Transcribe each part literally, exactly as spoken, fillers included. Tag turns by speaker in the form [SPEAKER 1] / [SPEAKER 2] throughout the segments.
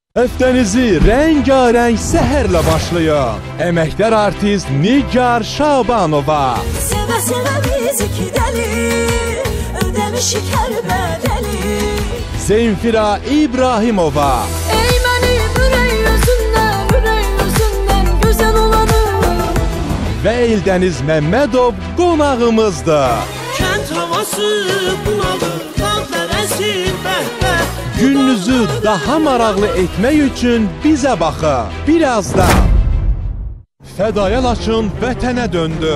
[SPEAKER 1] Həftənizi rəngarəng səhərlə başlayın. Əməkdar artist Nigar Şabanova.
[SPEAKER 2] Sevə-sevə biz iki dəli, ödəmişik hər bədəli.
[SPEAKER 1] Zeynfira İbrahimova.
[SPEAKER 2] Ey mənim ürək özündən, ürək özündən gözəl olanı.
[SPEAKER 1] Və Eldəniz Məmmədov qonağımızdır.
[SPEAKER 3] Kənd havası bunalı, dağlar əsir bəhbə.
[SPEAKER 1] Gününüzü daha maraqlı etmək üçün bizə baxın. Birazdan Fədaya Laçın vətənə döndü.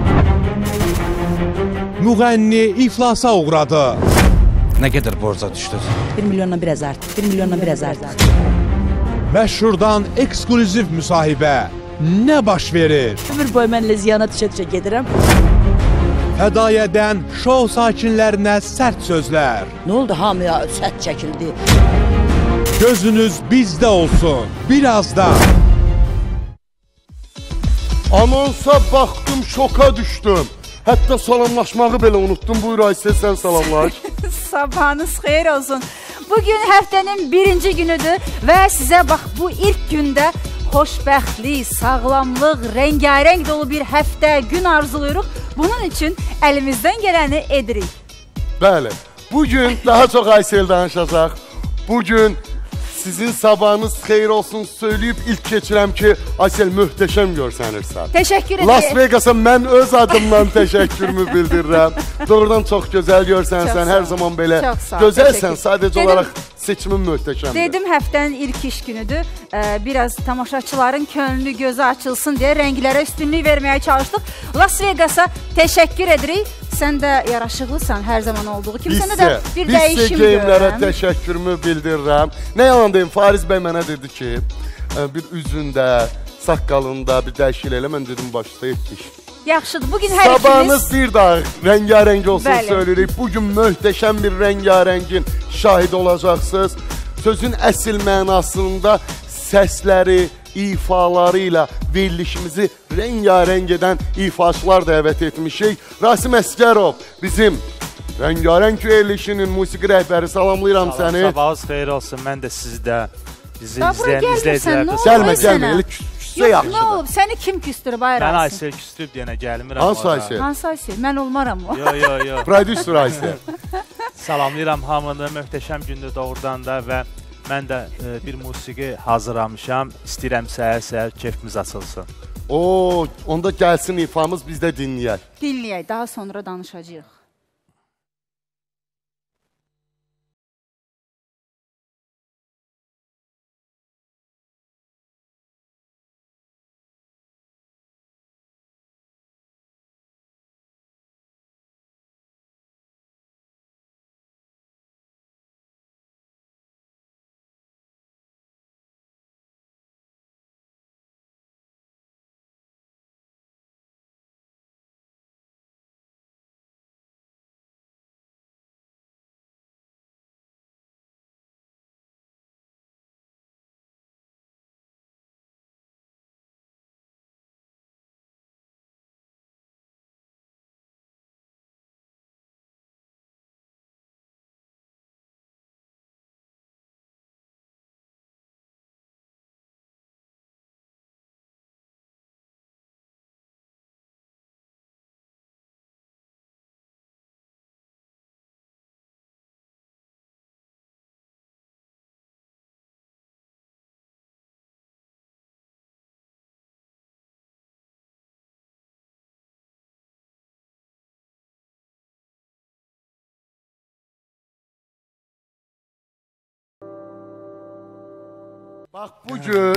[SPEAKER 1] Müğənni iflasa uğradı.
[SPEAKER 4] Nə qədər borca düşdü?
[SPEAKER 5] bir milyondan biraz artıq, bir milyondan biraz artıq.
[SPEAKER 1] Məşhurdan ekskluziv müsahibə. Nə baş verir?
[SPEAKER 5] Ömür boyu mənlə ziyana düşə-düşə gedirəm.
[SPEAKER 1] Fədayədən şou sakinlərinə sərt sözlər.
[SPEAKER 5] Nə oldu, hamıya sərt çəkildi.
[SPEAKER 1] Gözünüz bizdə olsun. Birazdan
[SPEAKER 6] Anonsa baxdım, şoka düşdüm. Hətta salamlaşmağı belə unuttum. Buyur Ayşə, sən salamlaş.
[SPEAKER 7] Sabahınız xeyir olsun. Bugün həftənin birinci günüdür və sizə bax bu ilk gündə xoşbəxtlik, sağlamlıq, rəngarəng dolu bir həftə, gün arzuluyuruq. Bunun üçün əlimizdən gələni edirik.
[SPEAKER 6] Bəli, bugün daha çox Ayşə danışacaq. Bugün sizin sabahınız xeyir olsun söyləyib ilk keçirəm ki, Ayşə möhtəşəm görsənirsən.
[SPEAKER 7] Teşekkür ederim.
[SPEAKER 6] Las Vegas'a mən öz adımdan təşəkkürümü bildirirəm. Doğrudan çox gözəl görsənsən, hər zaman belə gözəlsən, sadəcə
[SPEAKER 7] Dedim,
[SPEAKER 6] olaraq seçimin möhtəşəmdir.
[SPEAKER 7] Dedim həftənin ilk iş günüdür. Ee, biraz tamaşaçıların könlü gözü açılsın deyə rənglərə üstünlük verməyə çalışdıq. Las Vegas'a teşekkür edirik. Sən də yaraşıqlısan hər zaman olduğu kimi. Sənə də bir dəyişim görürəm.
[SPEAKER 6] Biz geyimlərə təşəkkürümü bildirirəm. Nə yalan deyim, Fariz bəy mənə dedi ki, bir üzündə, saqqalında bir dəyişik elə, mən dedim başlayıb iş.
[SPEAKER 7] Yaxşıdır, bugün hər ikimiz...
[SPEAKER 6] Sabahınız bir daha rəngarəng olsun
[SPEAKER 7] Bəli.
[SPEAKER 6] söyləyirik. Bugün möhtəşəm bir rəngarəngin şahid olacaqsınız. Sözün əsl mənasında səsləri, ifaları ilə verilişimizi rəngarəng edən ifaçılar dəvət etmişik. Rasim Əskərov bizim rəngarəng verilişinin musiqi rəhbəri, salamlayıram səni.
[SPEAKER 4] Sabahınız xeyir olsun, mən də sizdə, bizi
[SPEAKER 7] Da, bura
[SPEAKER 4] izləyən izləyicilərdə.
[SPEAKER 6] Gəlmə, gəlmə, elə küsə
[SPEAKER 7] Yox, nə olub,
[SPEAKER 6] yaxşıdır.
[SPEAKER 7] səni kim küstürüb, ay
[SPEAKER 4] Mən
[SPEAKER 7] Rasim?
[SPEAKER 4] Aysel küstürüb deyənə gəlmirəm.
[SPEAKER 6] Hansı
[SPEAKER 4] ora.
[SPEAKER 6] Aysel?
[SPEAKER 7] Hansı Aysel? Mən olmaram o.
[SPEAKER 4] Yo, yo, yo.
[SPEAKER 6] Prodüser Aysel.
[SPEAKER 4] Salamlayıram hamını, möhtəşəm gündür doğrudan da və mən də e, bir musiqi hazırlamışam. İstəyirəm səhər-səhər keyfimiz açılsın.
[SPEAKER 6] Oo, onda gəlsin ifamız, biz də dinləyək.
[SPEAKER 7] Dinləyək, daha sonra danışacağıq.
[SPEAKER 6] Bax, bugün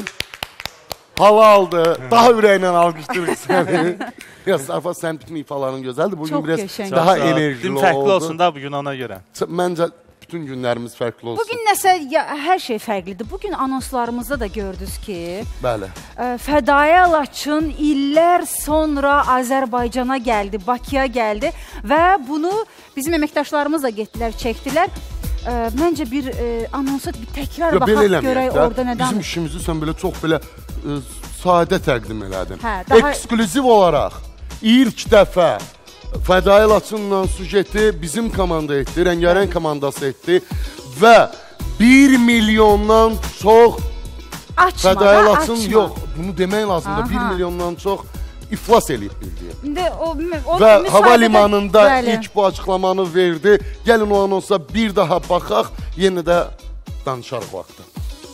[SPEAKER 6] halaldır, daha ürəklə alqışdırıq səni. Ya, Sarfaz, sən bütün ifaların gözəldir. Bugün
[SPEAKER 7] Çox
[SPEAKER 6] biraz
[SPEAKER 7] qəşəng.
[SPEAKER 6] daha
[SPEAKER 4] Çox sağ ol.
[SPEAKER 6] enerjili
[SPEAKER 4] Gün
[SPEAKER 6] oldu.
[SPEAKER 4] fərqli olsun da bugün ona görə.
[SPEAKER 6] Məncə bütün günlərimiz fərqli olsun.
[SPEAKER 7] Bugün nəsə, ya, hər şey fərqlidir. Bugün anonslarımızda da gördünüz ki,
[SPEAKER 6] Bəli.
[SPEAKER 7] ə, Fədaya Laçın illər sonra Azərbaycana gəldi, Bakıya gəldi və bunu bizim əməkdaşlarımız da getdilər, çəkdilər. Ə, məncə bir ə, anonsa bir təkrar baxaq görək orada nədən.
[SPEAKER 6] Bizim işimizi sən belə çox belə ə, sadə təqdim elədin.
[SPEAKER 7] Hə, daha...
[SPEAKER 6] Ekskluziv olaraq ilk dəfə Fədaya Laçınla sujeti bizim komanda etdi, rəngarəng komandası etdi və bir milyondan çox
[SPEAKER 7] Açma da,
[SPEAKER 6] Fədaya
[SPEAKER 7] açma.
[SPEAKER 6] Laçın yox, bunu demək lazımdır.
[SPEAKER 7] Aha.
[SPEAKER 6] bir milyondan çox iflas eləyib bildiyi.
[SPEAKER 7] İndi o, o
[SPEAKER 6] Və
[SPEAKER 7] müsahibədə-
[SPEAKER 6] hava limanında
[SPEAKER 7] Bəli.
[SPEAKER 6] ilk bu açıqlamanı verdi. Gəlin o anonsa bir daha baxaq, yenə də danışarıq vaxtı.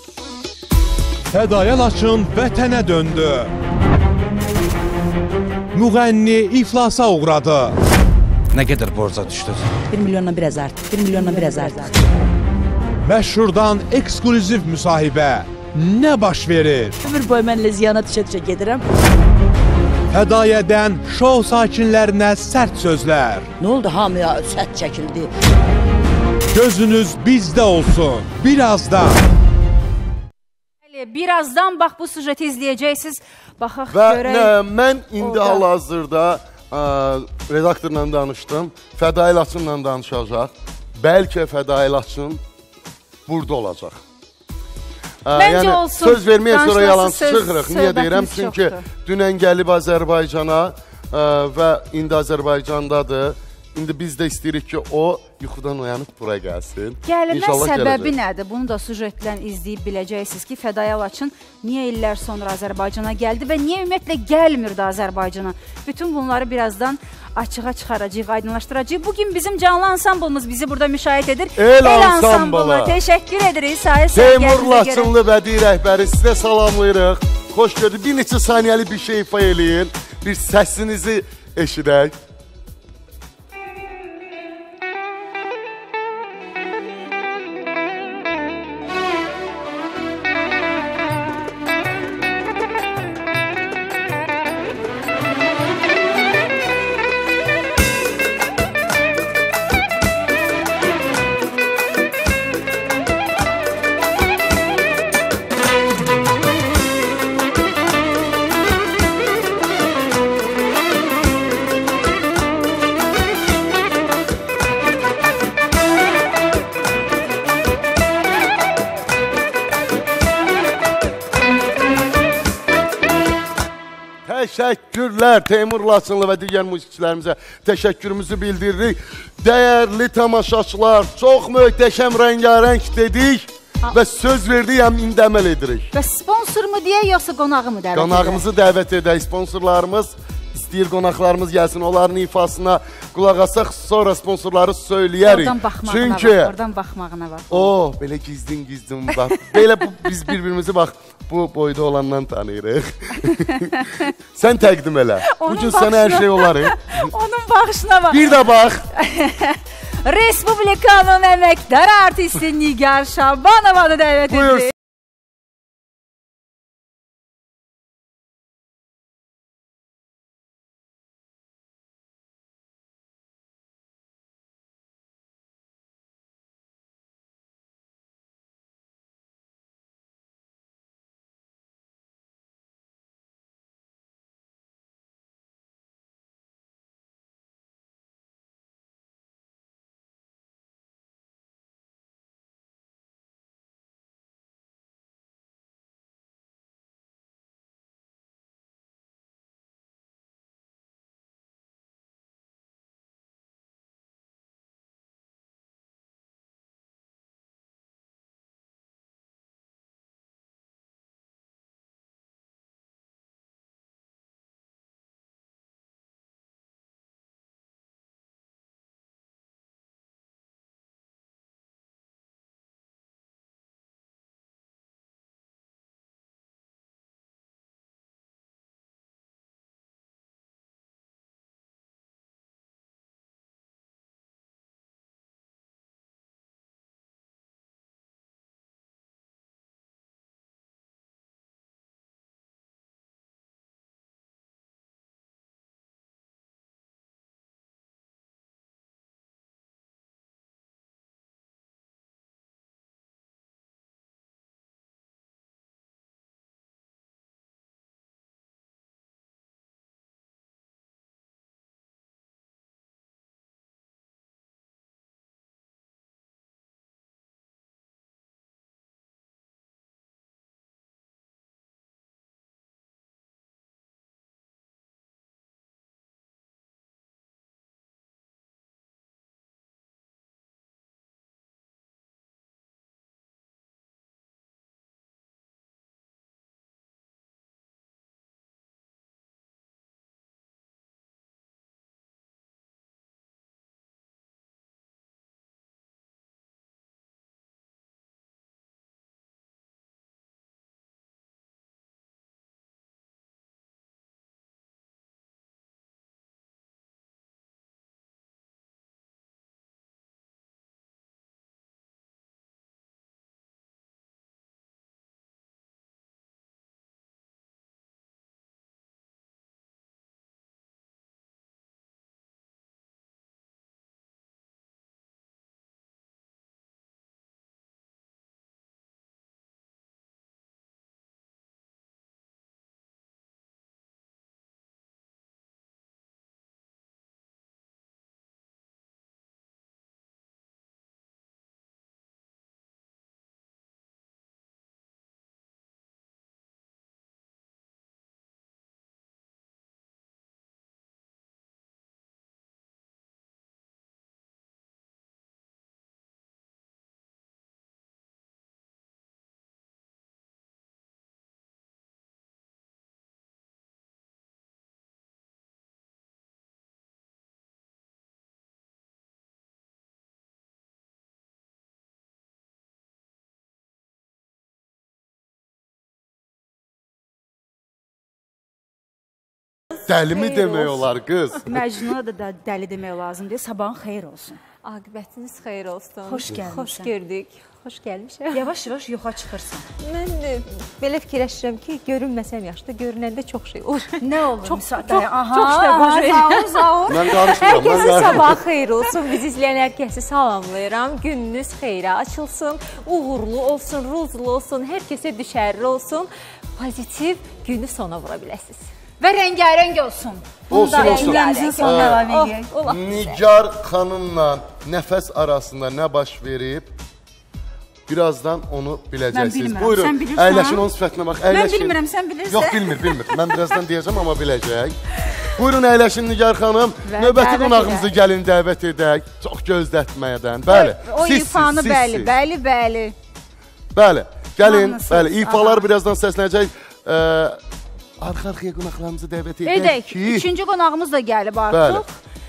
[SPEAKER 1] Fədaya Laçın vətənə döndü. Müğənni iflasa uğradı.
[SPEAKER 8] Nə qədər borca düşdünüz?
[SPEAKER 5] bir milyondan biraz artıq. bir milyondan biraz artıq.
[SPEAKER 1] Məşhurdan ekskluziv müsahibə. Nə baş verir?
[SPEAKER 5] Ömür boyu mənlə ziyana düşə-düşə gedirəm.
[SPEAKER 1] Fədayədən şou sakinlərinə sərt sözlər.
[SPEAKER 5] Nə oldu? Hamıya səs çəkildi.
[SPEAKER 1] Gözünüz bizdə olsun. Birazdan.
[SPEAKER 7] Bəli, birazdan bax bu sujeti izləyəcəksiniz. Baxaq
[SPEAKER 6] Və
[SPEAKER 7] görək.
[SPEAKER 6] nə, mən indi
[SPEAKER 7] orada.
[SPEAKER 6] hal-hazırda ə, redaktorla danışdım. Fədai Laçınla danışacaq. Bəlkə Fədai Laçın burada olacaq. Ə,
[SPEAKER 7] Məncə olsun.
[SPEAKER 6] Söz verməyə sonra
[SPEAKER 7] Danışması
[SPEAKER 6] yalançı
[SPEAKER 7] söz-
[SPEAKER 6] çıxırıq. Niyə
[SPEAKER 7] söhbətimiz
[SPEAKER 6] deyirəm? Çünki
[SPEAKER 7] çoxdur.
[SPEAKER 6] dünən gəlib Azərbaycana ə, və indi Azərbaycandadır. İndi biz də istəyirik ki, o yuxudan oyanıb bura gəlsin.
[SPEAKER 7] Gəlmə
[SPEAKER 6] İnşallah
[SPEAKER 7] səbəbi
[SPEAKER 6] gələcək.
[SPEAKER 7] nədir? Bunu da sujetdən izləyib biləcəksiniz ki, Fədaya Laçın niyə illər sonra Azərbaycana gəldi və niyə ümumiyyətlə gəlmirdi Azərbaycana? Bütün bunları birazdan açığa çıxaracağıq, aydınlaşdıracağıq. Bugün bizim canlı ansamblımız bizi burada müşahidə edir.
[SPEAKER 6] El ansamblına.
[SPEAKER 7] Təşəkkür edirik. Sayı
[SPEAKER 6] Teymur
[SPEAKER 7] səhvlərinizə görə.
[SPEAKER 6] Laçınlı bədii rəhbəri sizə salamlayırıq. Xoş gördük. Bir neçə saniyəli bir şey ifa eləyin. Bir səsinizi eşidək. Təşəkkürlər Teymur Laçınlı və digər musiqiçilərimizə təşəkkürümüzü bildiririk. Dəyərli tamaşaçılar, çox möhtəşəm rəngarəng dedik və söz verdik, həm indi əməl edirik.
[SPEAKER 7] Və sponsor mu deyək, yoxsa qonağı mı dəvət edək?
[SPEAKER 6] Qonağımızı dəvət edək, sponsorlarımız istəyir qonaqlarımız gəlsin, onların ifasına qulaq asaq, sonra sponsorları söyləyərik.
[SPEAKER 7] Oradan baxmağına
[SPEAKER 6] Çünki
[SPEAKER 7] bax, oradan baxmağına bax.
[SPEAKER 6] o belə gizlin gizlin bax. Belə bu, biz bir-birimizi bax bu boyda olandan tanıyırıq. Sən təqdim elə.
[SPEAKER 7] Onun
[SPEAKER 6] Bu gün sənə hər
[SPEAKER 7] baxışına-
[SPEAKER 6] şey olar.
[SPEAKER 7] Onun baxışına bax.
[SPEAKER 6] Bir də bax.
[SPEAKER 7] Respublikanın əməkdar artisti Nigar Şabanovanı dəvət
[SPEAKER 6] Buyur.
[SPEAKER 7] edirik.
[SPEAKER 6] dəli mi
[SPEAKER 7] xeyir
[SPEAKER 6] demək
[SPEAKER 7] olsun.
[SPEAKER 6] olar qız?
[SPEAKER 7] Məcnuna da də- dəli demək lazımdır. Sabahın xeyir olsun.
[SPEAKER 9] Aqibətiniz xeyir olsun.
[SPEAKER 7] Xoş gəlmisən.
[SPEAKER 9] Xoş gördük. Xoş gəlmişəm.
[SPEAKER 7] Yavaş-yavaş yoxa çıxırsan.
[SPEAKER 9] Mən e, belə fikirləşirəm ki, görünməsəm yaxşıdır, görünəndə çox şey olur.
[SPEAKER 7] Nə olur?
[SPEAKER 9] Çox,
[SPEAKER 7] Misal-
[SPEAKER 9] çox,
[SPEAKER 7] Aha,
[SPEAKER 9] çox şey baş
[SPEAKER 7] aha,
[SPEAKER 9] verir.
[SPEAKER 7] zaur, zaur.
[SPEAKER 6] Mən qarışmıram, mən
[SPEAKER 9] Hər kəsin
[SPEAKER 6] qarışmıram.
[SPEAKER 9] sabahı xeyir olsun. Bizi izləyən hər kəsi salamlayıram. Gününüz xeyrə açılsın, uğurlu olsun, ruzlu olsun, hər kəsə düşərli olsun. Pozitiv günü sona vura biləsiniz.
[SPEAKER 7] Və rəngarəng olsun.
[SPEAKER 6] Olsun,
[SPEAKER 7] Bunu da
[SPEAKER 6] olsun.
[SPEAKER 7] rənglərimizin sonuna
[SPEAKER 6] Hə.
[SPEAKER 7] əlavə edək.
[SPEAKER 9] Oh, ola.
[SPEAKER 6] Nigar xanımla nəfəs arasında nə baş verib? Birazdan onu
[SPEAKER 7] Mən
[SPEAKER 6] biləcəksiniz.
[SPEAKER 7] bilmirəm,
[SPEAKER 6] Buyurun,
[SPEAKER 7] sən bilirsən?
[SPEAKER 6] əyləşin onun sifətinə bax,
[SPEAKER 7] Mən
[SPEAKER 6] əyləşin.
[SPEAKER 7] bilmirəm, sən bilirsən.
[SPEAKER 6] Yox, bilmir, bilmir. Mən birazdan deyəcəm, amma biləcək. Buyurun, əyləşin Nigar xanım.
[SPEAKER 7] Və
[SPEAKER 6] Növbəti
[SPEAKER 7] dəvət
[SPEAKER 6] qonağımızı
[SPEAKER 7] edək.
[SPEAKER 6] gəlin dəvət edək. Çox gözlətməyədən. Bəli,
[SPEAKER 7] O
[SPEAKER 6] siz,
[SPEAKER 7] ifanı
[SPEAKER 6] siz,
[SPEAKER 7] bəli,
[SPEAKER 6] siz.
[SPEAKER 7] bəli, bəli.
[SPEAKER 6] Bəli, gəlin,
[SPEAKER 7] Mahnısız,
[SPEAKER 6] bəli, ifalar
[SPEAKER 7] aha.
[SPEAKER 6] birazdan səslənəcək. Ee, Arxa-arxaya qonaqlarımızı dəvət edək
[SPEAKER 7] Edək.
[SPEAKER 6] ki...
[SPEAKER 7] Üçüncü qonağımız da gəlib
[SPEAKER 6] Bəli.
[SPEAKER 7] artıq.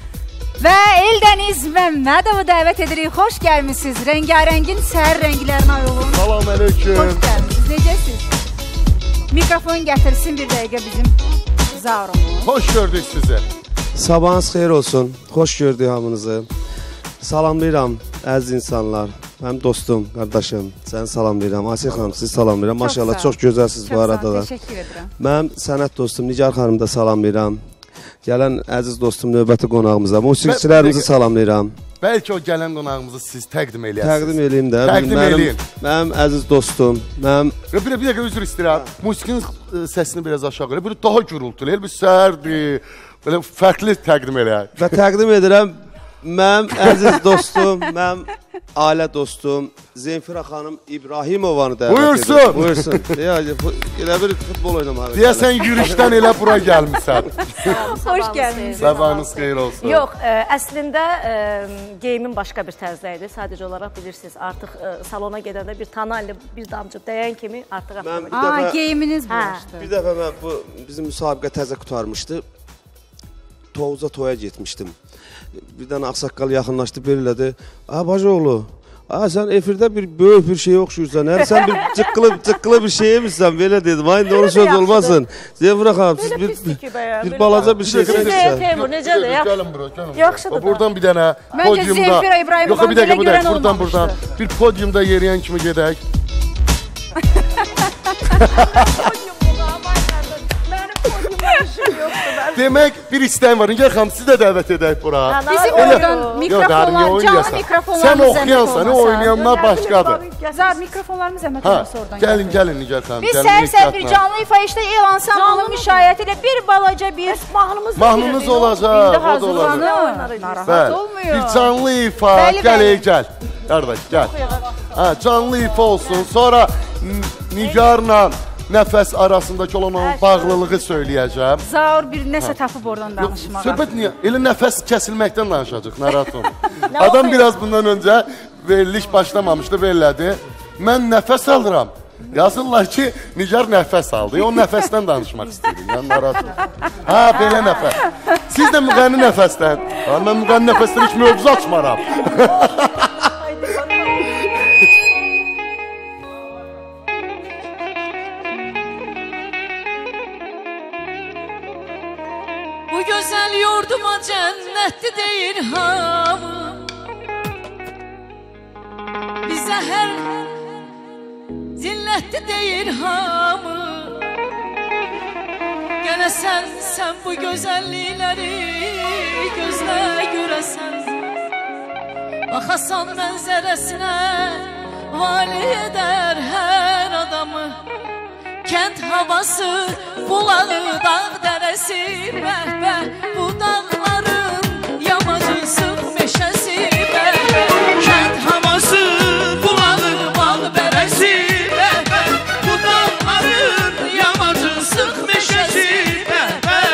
[SPEAKER 7] Və Eldəniz Məmmədovu dəvət edirik. Xoş gəlmisiniz. Rəngarəngin səhər rənglərinə uyğun.
[SPEAKER 6] Salam əleykum.
[SPEAKER 7] Xoş gəlmisiniz. Necəsiniz? Mikrofon gətirsin bir dəqiqə bizim Zaurumuz.
[SPEAKER 6] Xoş gördük sizi.
[SPEAKER 10] Sabahınız xeyir olsun. Xoş gördük hamınızı. Salamlayıram əziz insanlar. Mənim dostum, qardaşım, səni salamlayıram. Asiyə xanım, sizi salamlayıram. Maşallah
[SPEAKER 7] sağ ol.
[SPEAKER 10] çox gözəlsiniz bu
[SPEAKER 7] Çox sağ
[SPEAKER 10] arada
[SPEAKER 7] ol,
[SPEAKER 10] da.
[SPEAKER 7] təşəkkür edirəm.
[SPEAKER 10] Mənim sənət dostum Nigar xanımı da salamlayıram. Gələn əziz dostum növbəti qonağımıza. Musiqiçilərimizi salamlayıram.
[SPEAKER 6] Bəlkə o gələn qonağımızı siz təqdim eləyəsiniz.
[SPEAKER 10] Təqdim eləyim də.
[SPEAKER 6] Təqdim
[SPEAKER 10] Mənim-
[SPEAKER 6] eləyin.
[SPEAKER 10] Mənim əziz dostum, mənim
[SPEAKER 6] Bir, bir dəqiqə üzr istəyirəm. Musiqinin ə, səsini biraz aşağı elə. Bir daha gürültülü, elə bir sərdir. Belə fərqli təqdim elə.
[SPEAKER 10] və təqdim edirəm mənim əziz dostum, mənim ailə dostum Zemfira xanım İbrahimovanı dəvət
[SPEAKER 6] Buyursun.
[SPEAKER 10] edirəm. Buyursun. Ya, bu- elə bir futbol oynamağı.
[SPEAKER 6] Deyəsən yürüşdən elə bura gəlmisən.
[SPEAKER 9] Xoş gəlmisiniz.
[SPEAKER 6] Sabahınız xeyir olsun.
[SPEAKER 11] Yox, ə, əslində ə, geyimin başqa bir tərzdə idi. Sadəcə olaraq bilirsiniz, artıq ə, salona gedəndə bir tanalli, bir damcı dəyən kimi artıq
[SPEAKER 10] Mən
[SPEAKER 11] avtomatik.
[SPEAKER 10] bir dəfə,
[SPEAKER 7] Aa, geyiminiz
[SPEAKER 11] Hə.
[SPEAKER 7] bulaşdı.
[SPEAKER 10] bir dəfə mən bu bizim müsabiqə təzə qurtarmışdı. Toğuza toya getmişdim. Bir dənə ağsaqqal yaxınlaşdı, belədi. "A, bacıoğlu, a sən efirdə bir böyük bir şey oxşuyursan. Hər sən bir cıqqılı cıqqılı bir şey yemişsən." Belə dedim. Ay, doğru söz olmasın. Zemfira xanım, siz bir bir balaca bir şey
[SPEAKER 11] Sizə
[SPEAKER 10] yemişsən.
[SPEAKER 11] Teymur necədir? Ya?
[SPEAKER 6] Gəlin bura, gəlin. bura.
[SPEAKER 11] Yaxşıdır da.
[SPEAKER 6] Buradan bir dənə
[SPEAKER 7] Məncə
[SPEAKER 6] podyumda.
[SPEAKER 7] Zemfira İbrahimovanı
[SPEAKER 6] Yox, bir dəqiqə,
[SPEAKER 7] belə
[SPEAKER 6] bir
[SPEAKER 7] görən
[SPEAKER 6] dəqiqə. Buradan,
[SPEAKER 7] olmamışdı.
[SPEAKER 6] buradan. Bir podyumda yeriyən kimi gedək. Demək, bir istəyim var. Nigar xanım, sizi də dəvət edək bura.
[SPEAKER 7] Bizim
[SPEAKER 6] Elə-
[SPEAKER 7] oradan
[SPEAKER 6] Yox,
[SPEAKER 7] mikrofonlar,
[SPEAKER 6] niyə
[SPEAKER 7] canlı
[SPEAKER 6] oynayasın?
[SPEAKER 7] mikrofonlarımız
[SPEAKER 6] Sən
[SPEAKER 7] zəhmət
[SPEAKER 6] oxuyansan,
[SPEAKER 7] olmasa.
[SPEAKER 6] oynayanlar başqadır.
[SPEAKER 7] Zar mikrofonlarımız zəhmət
[SPEAKER 6] Ha,
[SPEAKER 7] olmasa oradan.
[SPEAKER 6] gəlin,
[SPEAKER 7] gəlir.
[SPEAKER 6] gəlin Nigar xanım.
[SPEAKER 7] Biz
[SPEAKER 6] gəlin
[SPEAKER 7] səhər-səhər bir
[SPEAKER 6] ehtiyatla.
[SPEAKER 7] canlı ifa işdə el ansamblının müşayiəti ilə bir balaca bir
[SPEAKER 11] Mahnımız
[SPEAKER 6] Mahnınız olacaq, o da olacaq.
[SPEAKER 7] narahat
[SPEAKER 6] Bəli,
[SPEAKER 7] olmuyor.
[SPEAKER 6] bir canlı ifa,
[SPEAKER 7] Bəli,
[SPEAKER 6] gəl,
[SPEAKER 7] bəli.
[SPEAKER 6] ey, gəl. Qardaş, gəl. Ha, canlı ifa olsun. Sonra N- Nigarla nəfəs arasındakı olan o bağlılığı söyləyəcəm.
[SPEAKER 7] Zaur bir nəsə tapıb oradan danışmağa.
[SPEAKER 6] Söhbət niyə? Elə nəfəs kəsilməkdən danışacaq, narahat olma. Adam biraz bundan öncə veriliş başlamamışdı, verilədi. Mən nəfəs alıram. Yazırlar ki, Nigar nəfəs aldı. O nəfəsdən danışmaq istəyirəm. Yəni narahat olma. Ha, belə nəfəs. Siz də müğənni nəfəsdən. Ha, mən müğənni nəfəsdən heç mövzu açmaram.
[SPEAKER 2] Bu gözəl yurduma cənnətli deyir hamı. Bizə hər zillətli deyir hamı. Gələsən sən bu gözəllikləri gözlə görəsən. Baxasan mənzərəsinə vali edər hər adamı. Kənd havası, bulağı, dağ dərəsi, bəh-bəh, bu dağların yamacı sıx meşəsi, bəh-bəh. Kənd havası, bulağı, bağ dərəsi, bəh-bəh, bu dağların yamacı sıx meşəsi, bəh-bəh.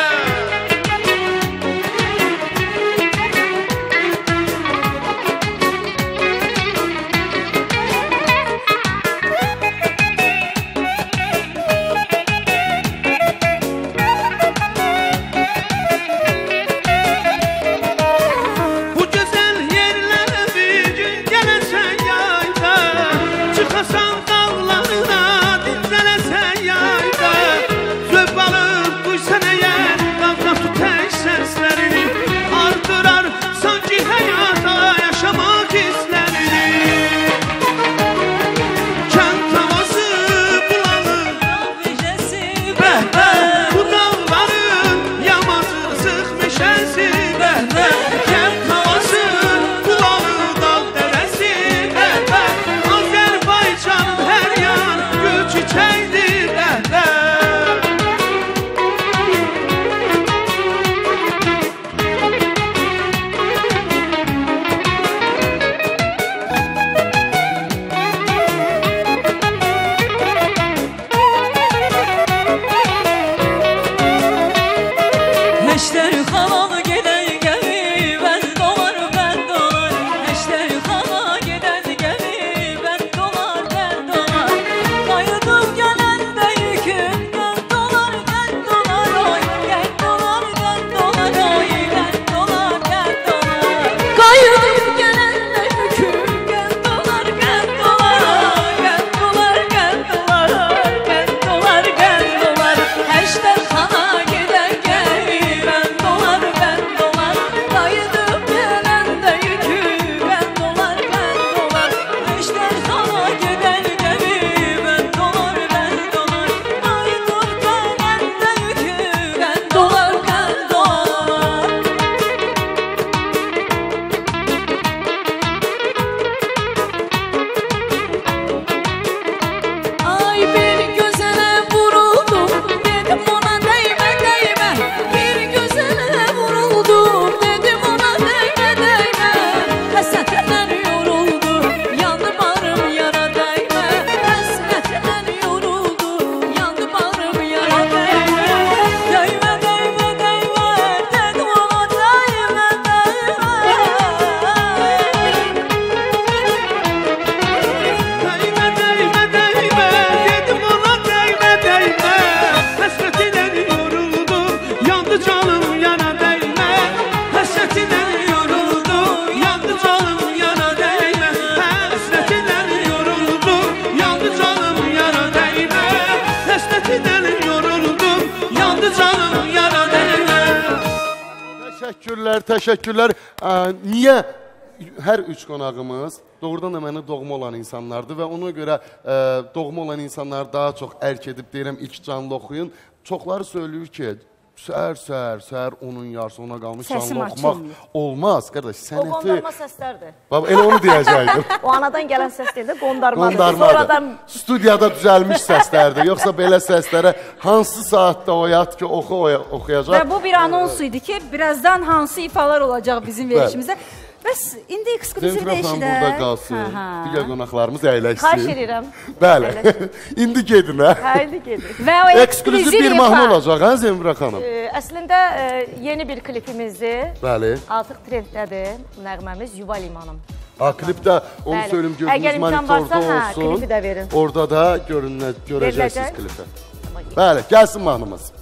[SPEAKER 6] Təşəkkürlər, təşəkkürlər. Ə, niyə hər üç qonağımız doğrudan da mənə doğma olan insanlardır və ona görə ə, doğma olan insanlar daha çox ərk edib deyirəm ilk canlı oxuyun. Çoxları söylüyor ki, səhər, səhər, səhər onun yarısı ona qalmış
[SPEAKER 7] Səsim
[SPEAKER 6] canlı oxumaq
[SPEAKER 7] açılmıyor.
[SPEAKER 6] olmaz. Qardaş,
[SPEAKER 11] O
[SPEAKER 6] sənəti...
[SPEAKER 11] qondarma səslərdir.
[SPEAKER 6] Baba, elə onu deyəcəkdim.
[SPEAKER 11] O anadan gələn səs deyil də, qondarmadır.
[SPEAKER 6] Qondarmadır.
[SPEAKER 11] Sonradan
[SPEAKER 6] Studiyada düzəlmiş səslərdir. Yoxsa belə səslərə hansı saatda oyat ki, oxu oya- oxuyacaq?
[SPEAKER 7] Və bu bir anons idi ki, birazdan hansı ifalar olacaq bizim verilişimizdə. Bəs indi ekskluziv
[SPEAKER 6] Zemfira xanım
[SPEAKER 7] deyişdə.
[SPEAKER 6] burada qalsın. Digər qonaqlarımız əyləşsin.
[SPEAKER 11] xahiş edirəm.
[SPEAKER 6] Bəli. İndi gedin, hə?
[SPEAKER 11] Hə, indi gedir.
[SPEAKER 7] Və o
[SPEAKER 6] Ekskluziv bir mahnı olacaq, hə Zemfira xanım?
[SPEAKER 11] Ee, əslində e, yeni bir klipimizdir.
[SPEAKER 6] Bəli.
[SPEAKER 11] Artıq trenddədir nəğməmiz Yuva Limanım.
[SPEAKER 6] Ha, klipdə onu
[SPEAKER 11] Bəli.
[SPEAKER 6] söyleyeyim
[SPEAKER 11] Əgər
[SPEAKER 6] gözünüz
[SPEAKER 11] imkan
[SPEAKER 6] monitorda
[SPEAKER 11] varsa, hə,
[SPEAKER 6] olsun.
[SPEAKER 11] klipi də verin.
[SPEAKER 6] Orada da görünə, görəcəksiniz
[SPEAKER 11] Veriləcək.
[SPEAKER 6] klipi. Bəli, gəlsin mahnımız.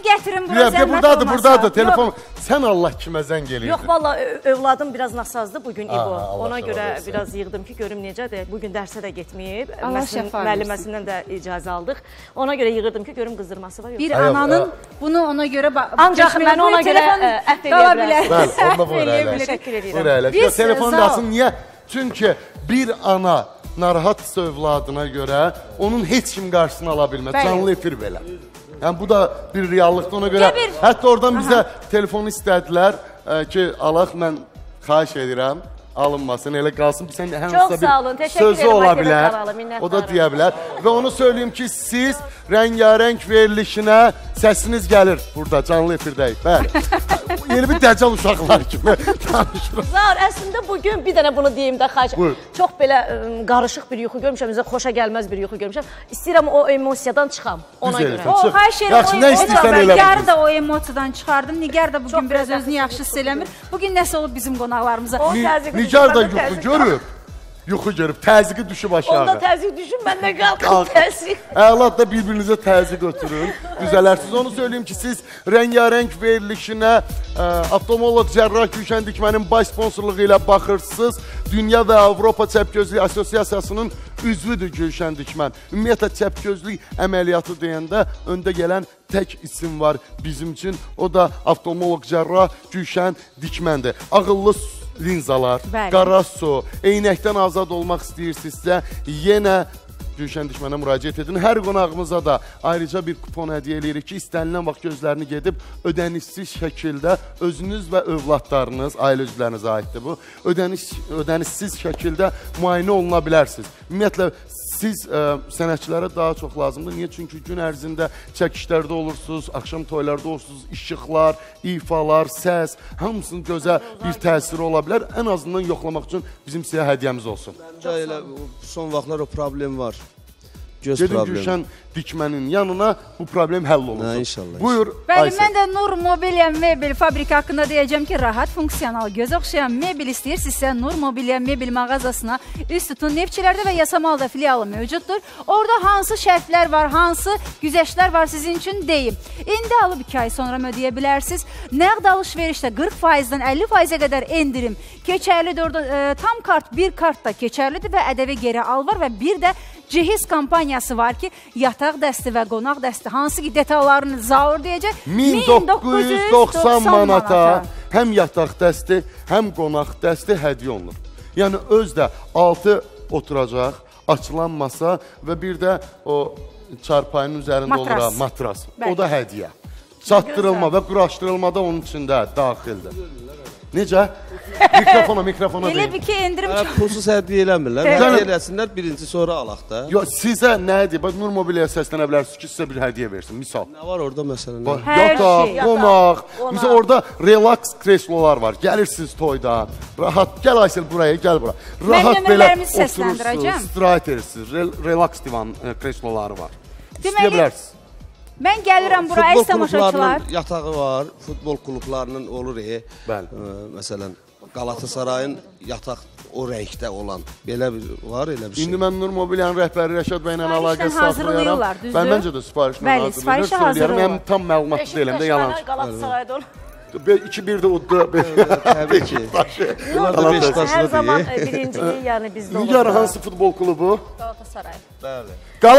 [SPEAKER 7] gətirin bura,
[SPEAKER 6] Bir
[SPEAKER 7] zəhmət
[SPEAKER 6] buradadır,
[SPEAKER 7] olmasa.
[SPEAKER 6] buradadır. Telefon. Sən Allah kimə zəng eləyirdin?
[SPEAKER 11] Yox, valla övladım biraz nasazdı bugün İbo.
[SPEAKER 6] Aha, Allah
[SPEAKER 11] Ona
[SPEAKER 6] şəfa
[SPEAKER 11] görə
[SPEAKER 6] versin.
[SPEAKER 11] biraz yığdım ki, görüm necədir. Bugün dərsə də getməyib.
[SPEAKER 7] Allah
[SPEAKER 11] Müəllim-
[SPEAKER 7] şəfa
[SPEAKER 11] Müəlliməsindən də icazə aldıq. Ona görə yığırdım ki, görüm qızdırması var yox.
[SPEAKER 7] Bir ananın bunu ona görə...
[SPEAKER 11] Ancaq mən ona görə ə, əhv
[SPEAKER 7] qala
[SPEAKER 11] eləyə
[SPEAKER 7] bilər.
[SPEAKER 11] bilərəm.
[SPEAKER 6] Bəli, onda buyur əyləş.
[SPEAKER 11] Təşəkkür edirəm.
[SPEAKER 6] Buyur əyləş.
[SPEAKER 7] Biz,
[SPEAKER 6] Telefon
[SPEAKER 7] sağ ol.
[SPEAKER 6] dasın, niyə? Çünki bir ana narahatsa övladına görə onun heç kim qarşısını ala bilməz.
[SPEAKER 7] Bəli.
[SPEAKER 6] Canlı efir belə. Yəni bu da bir reallıqdır ona görə.
[SPEAKER 7] Gəbir.
[SPEAKER 6] Hətta oradan bizə telefonu istədilər ə, ki, alaq mən xahiş edirəm. Alınmasın, elə qalsın. Sən
[SPEAKER 11] Çox
[SPEAKER 6] hansısa
[SPEAKER 11] sağ olun,
[SPEAKER 6] bir
[SPEAKER 11] təşəkkür
[SPEAKER 6] sözü
[SPEAKER 11] edirəm,
[SPEAKER 6] ola
[SPEAKER 11] Akif
[SPEAKER 6] bilər.
[SPEAKER 11] Əkralı, minnətdarım.
[SPEAKER 6] O da deyə bilər. Və onu söyləyim ki, siz rəngarəng verilişinə səsiniz gəlir burada, canlı efirdəyik. Bəli. Yeni bir dəcəl uşaqlar kimi danışırıq.
[SPEAKER 11] Zar, əslində bugün bir dənə bunu deyim də xahiş.
[SPEAKER 6] Buyur.
[SPEAKER 11] Çox belə ə, qarışıq bir yuxu görmüşəm, bizə xoşa gəlməz bir yuxu görmüşəm. İstəyirəm o emosiyadan çıxam ona
[SPEAKER 6] Düz
[SPEAKER 11] görə.
[SPEAKER 6] eləyirsən.
[SPEAKER 7] O,
[SPEAKER 6] Çıx.
[SPEAKER 7] xahiş edirəm,
[SPEAKER 6] Yaxşı,
[SPEAKER 7] o
[SPEAKER 6] nə
[SPEAKER 7] emo-
[SPEAKER 6] istəyirsən
[SPEAKER 7] o-
[SPEAKER 6] elə
[SPEAKER 7] Nigar
[SPEAKER 6] bil.
[SPEAKER 7] da o emosiyadan çıxardım. Nigar da bugün
[SPEAKER 11] Çox
[SPEAKER 7] biraz
[SPEAKER 11] gözəl
[SPEAKER 7] özünü yaxşı hiss eləmir. Bugün nəsə olub bizim qonaqlarımıza.
[SPEAKER 11] O
[SPEAKER 6] Ni-
[SPEAKER 11] təzyiqi
[SPEAKER 6] Nigar da
[SPEAKER 11] düşün, mən də
[SPEAKER 6] yuxu
[SPEAKER 11] təzyiq-
[SPEAKER 6] görüb. Yuxu görüb, təzyiqi düşüb aşağı.
[SPEAKER 11] Onda təzyiq düşün, mən də qalxım
[SPEAKER 6] Qalx.
[SPEAKER 11] təzyiq.
[SPEAKER 6] Əlat da bir-birinizə təzyiq ötürün, düzələrsiniz. Onu söyleyeyim ki, siz rəngarəng verilişinə ə, Avtomolog Cərrah Gülşən Dikmənin baş sponsorluğu ilə baxırsınız. Dünya və Avropa Çəpgözlük Assosiasiyasının üzvüdür Gülşən Dikmən. Ümumiyyətlə, çəpgözlük əməliyyatı deyəndə öndə gələn tək isim var bizim üçün. O da Avtomolog Cərrah Gülşən Dikməndir. Ağıllı linzalar,
[SPEAKER 7] Bəli.
[SPEAKER 6] qara su, eynəkdən azad olmaq istəyirsinizsə, yenə Gülşən Dikmənə müraciət edin. Hər qonağımıza da ayrıca bir kupon hədiyyə eləyirik ki, istənilən vaxt gözlərini gedib ödənişsiz şəkildə özünüz və övladlarınız, ailə üzvlərinizə aiddir bu, ödəniş, ödənişsiz şəkildə müayinə oluna bilərsiniz. Ümumiyyətlə, siz ə, sənətçilərə daha çox lazımdır. Niyə? Çünki gün ərzində çəkişlərdə olursunuz, axşam toylarda olursunuz, işıqlar, ifalar, səs, hamısının gözə bir təsiri ola bilər. Ən azından yoxlamaq üçün bizim sizə hədiyyəmiz olsun.
[SPEAKER 10] Məncə elə son vaxtlar o problem var. Göz
[SPEAKER 6] Gedin
[SPEAKER 10] problemi.
[SPEAKER 6] Gülşən Dikmənin yanına bu problem həll olunsun.
[SPEAKER 10] Hə, inşallah.
[SPEAKER 6] Buyur,
[SPEAKER 7] Bəli,
[SPEAKER 6] Aysel.
[SPEAKER 7] mən də Nur Mobilya Mebel fabriki haqqında deyəcəm ki, rahat, funksional, göz oxşayan mebel istəyirsinizsə Nur Mobilya Mebel mağazasına üst tutun. Neftçilərdə və Yasamalda filialı mövcuddur. Orada hansı şərtlər var, hansı güzəştlər var sizin üçün deyim. İndi alıb iki ay sonra ödəyə bilərsiniz. Nəqd alış-verişdə qırx faizdən əlli faizə qədər endirim keçərlidir. Orada e, tam kart, bir kart da keçərlidir və ədəvi geri al var və bir də Cehiz kampaniyası var ki, yataq dəsti və qonaq dəsti hansı ki detallarını zaur deyəcək.
[SPEAKER 6] min doqquz yüz doxsan manata həm yataq dəsti, həm qonaq dəsti hədiyyə olunur. Yəni özdə altı oturacaq, açılan masa və bir də o çarpayının üzərində
[SPEAKER 7] Matras.
[SPEAKER 6] olur matras.
[SPEAKER 7] Bəli.
[SPEAKER 6] O da hədiyyə. Çatdırılma və quraşdırılma da onun içində daxildir. Necə? Mikrofona, mikrofona
[SPEAKER 7] Elə
[SPEAKER 6] deyin.
[SPEAKER 7] bir ki, endirim
[SPEAKER 10] Hə,
[SPEAKER 7] çox.
[SPEAKER 10] pulsuz hədiyyə eləmirlər.
[SPEAKER 7] Evet.
[SPEAKER 10] Hədiyyə eləsinlər, birinci sonra alaq da.
[SPEAKER 6] Yo, sizə nədir? Bax, Nur Mobilyaya səslənə bilərsiniz ki, sizə bir hədiyyə versin. Misal.
[SPEAKER 10] Nə var orada məsələn?
[SPEAKER 6] Bax,
[SPEAKER 7] Hər
[SPEAKER 6] yataq,
[SPEAKER 7] şey.
[SPEAKER 6] qonaq.
[SPEAKER 11] Qonaq.
[SPEAKER 6] Misal orada relax kreslolar var. Gəlirsiniz toydan. Rahat. Gəl Aysel buraya, gəl bura. Rahat belə
[SPEAKER 7] nömrələrimizi
[SPEAKER 6] oturursunuz,
[SPEAKER 7] səsləndirəcəm.
[SPEAKER 6] istirahət edirsiniz. Re relax divan e, kresloları var. İstəyə
[SPEAKER 7] Deməli,
[SPEAKER 6] bilərsiniz.
[SPEAKER 7] Mən gəlirəm bura,
[SPEAKER 10] Futbol
[SPEAKER 7] əziz tamaşaçılar.
[SPEAKER 10] klublarının yatağı var, futbol klublarının olur, e,
[SPEAKER 6] Bəli.
[SPEAKER 10] ə, məsələn, Qalatasarayın yataq o rəngdə olan, belə bir var, elə bir şey.
[SPEAKER 6] İndi mən Nur Mobilyanın rəhbəri Rəşad bəylə
[SPEAKER 7] Sifarişlə
[SPEAKER 6] əlaqə saxlayıram.
[SPEAKER 7] hazırlayırlar, düzdür?
[SPEAKER 6] Mən məncə də sifarişlə
[SPEAKER 7] Bəli,
[SPEAKER 6] hazırlayırlar.
[SPEAKER 7] sifarişlə
[SPEAKER 6] Söyləyərəm,
[SPEAKER 7] hazırlayırlar.
[SPEAKER 6] Həm tam məlumatlı deyiləm də yalan.
[SPEAKER 11] Qalatasarayda olur.
[SPEAKER 6] iki bir də uddu.
[SPEAKER 10] Təbii ki. Bunlar da Beşiktaşlı
[SPEAKER 11] Hər zaman
[SPEAKER 10] deyil.
[SPEAKER 11] e, birinciliyi yəni bizdə olur.
[SPEAKER 6] Nigar hansı futbol klubu?
[SPEAKER 11] Galatasaray.
[SPEAKER 10] Bəli.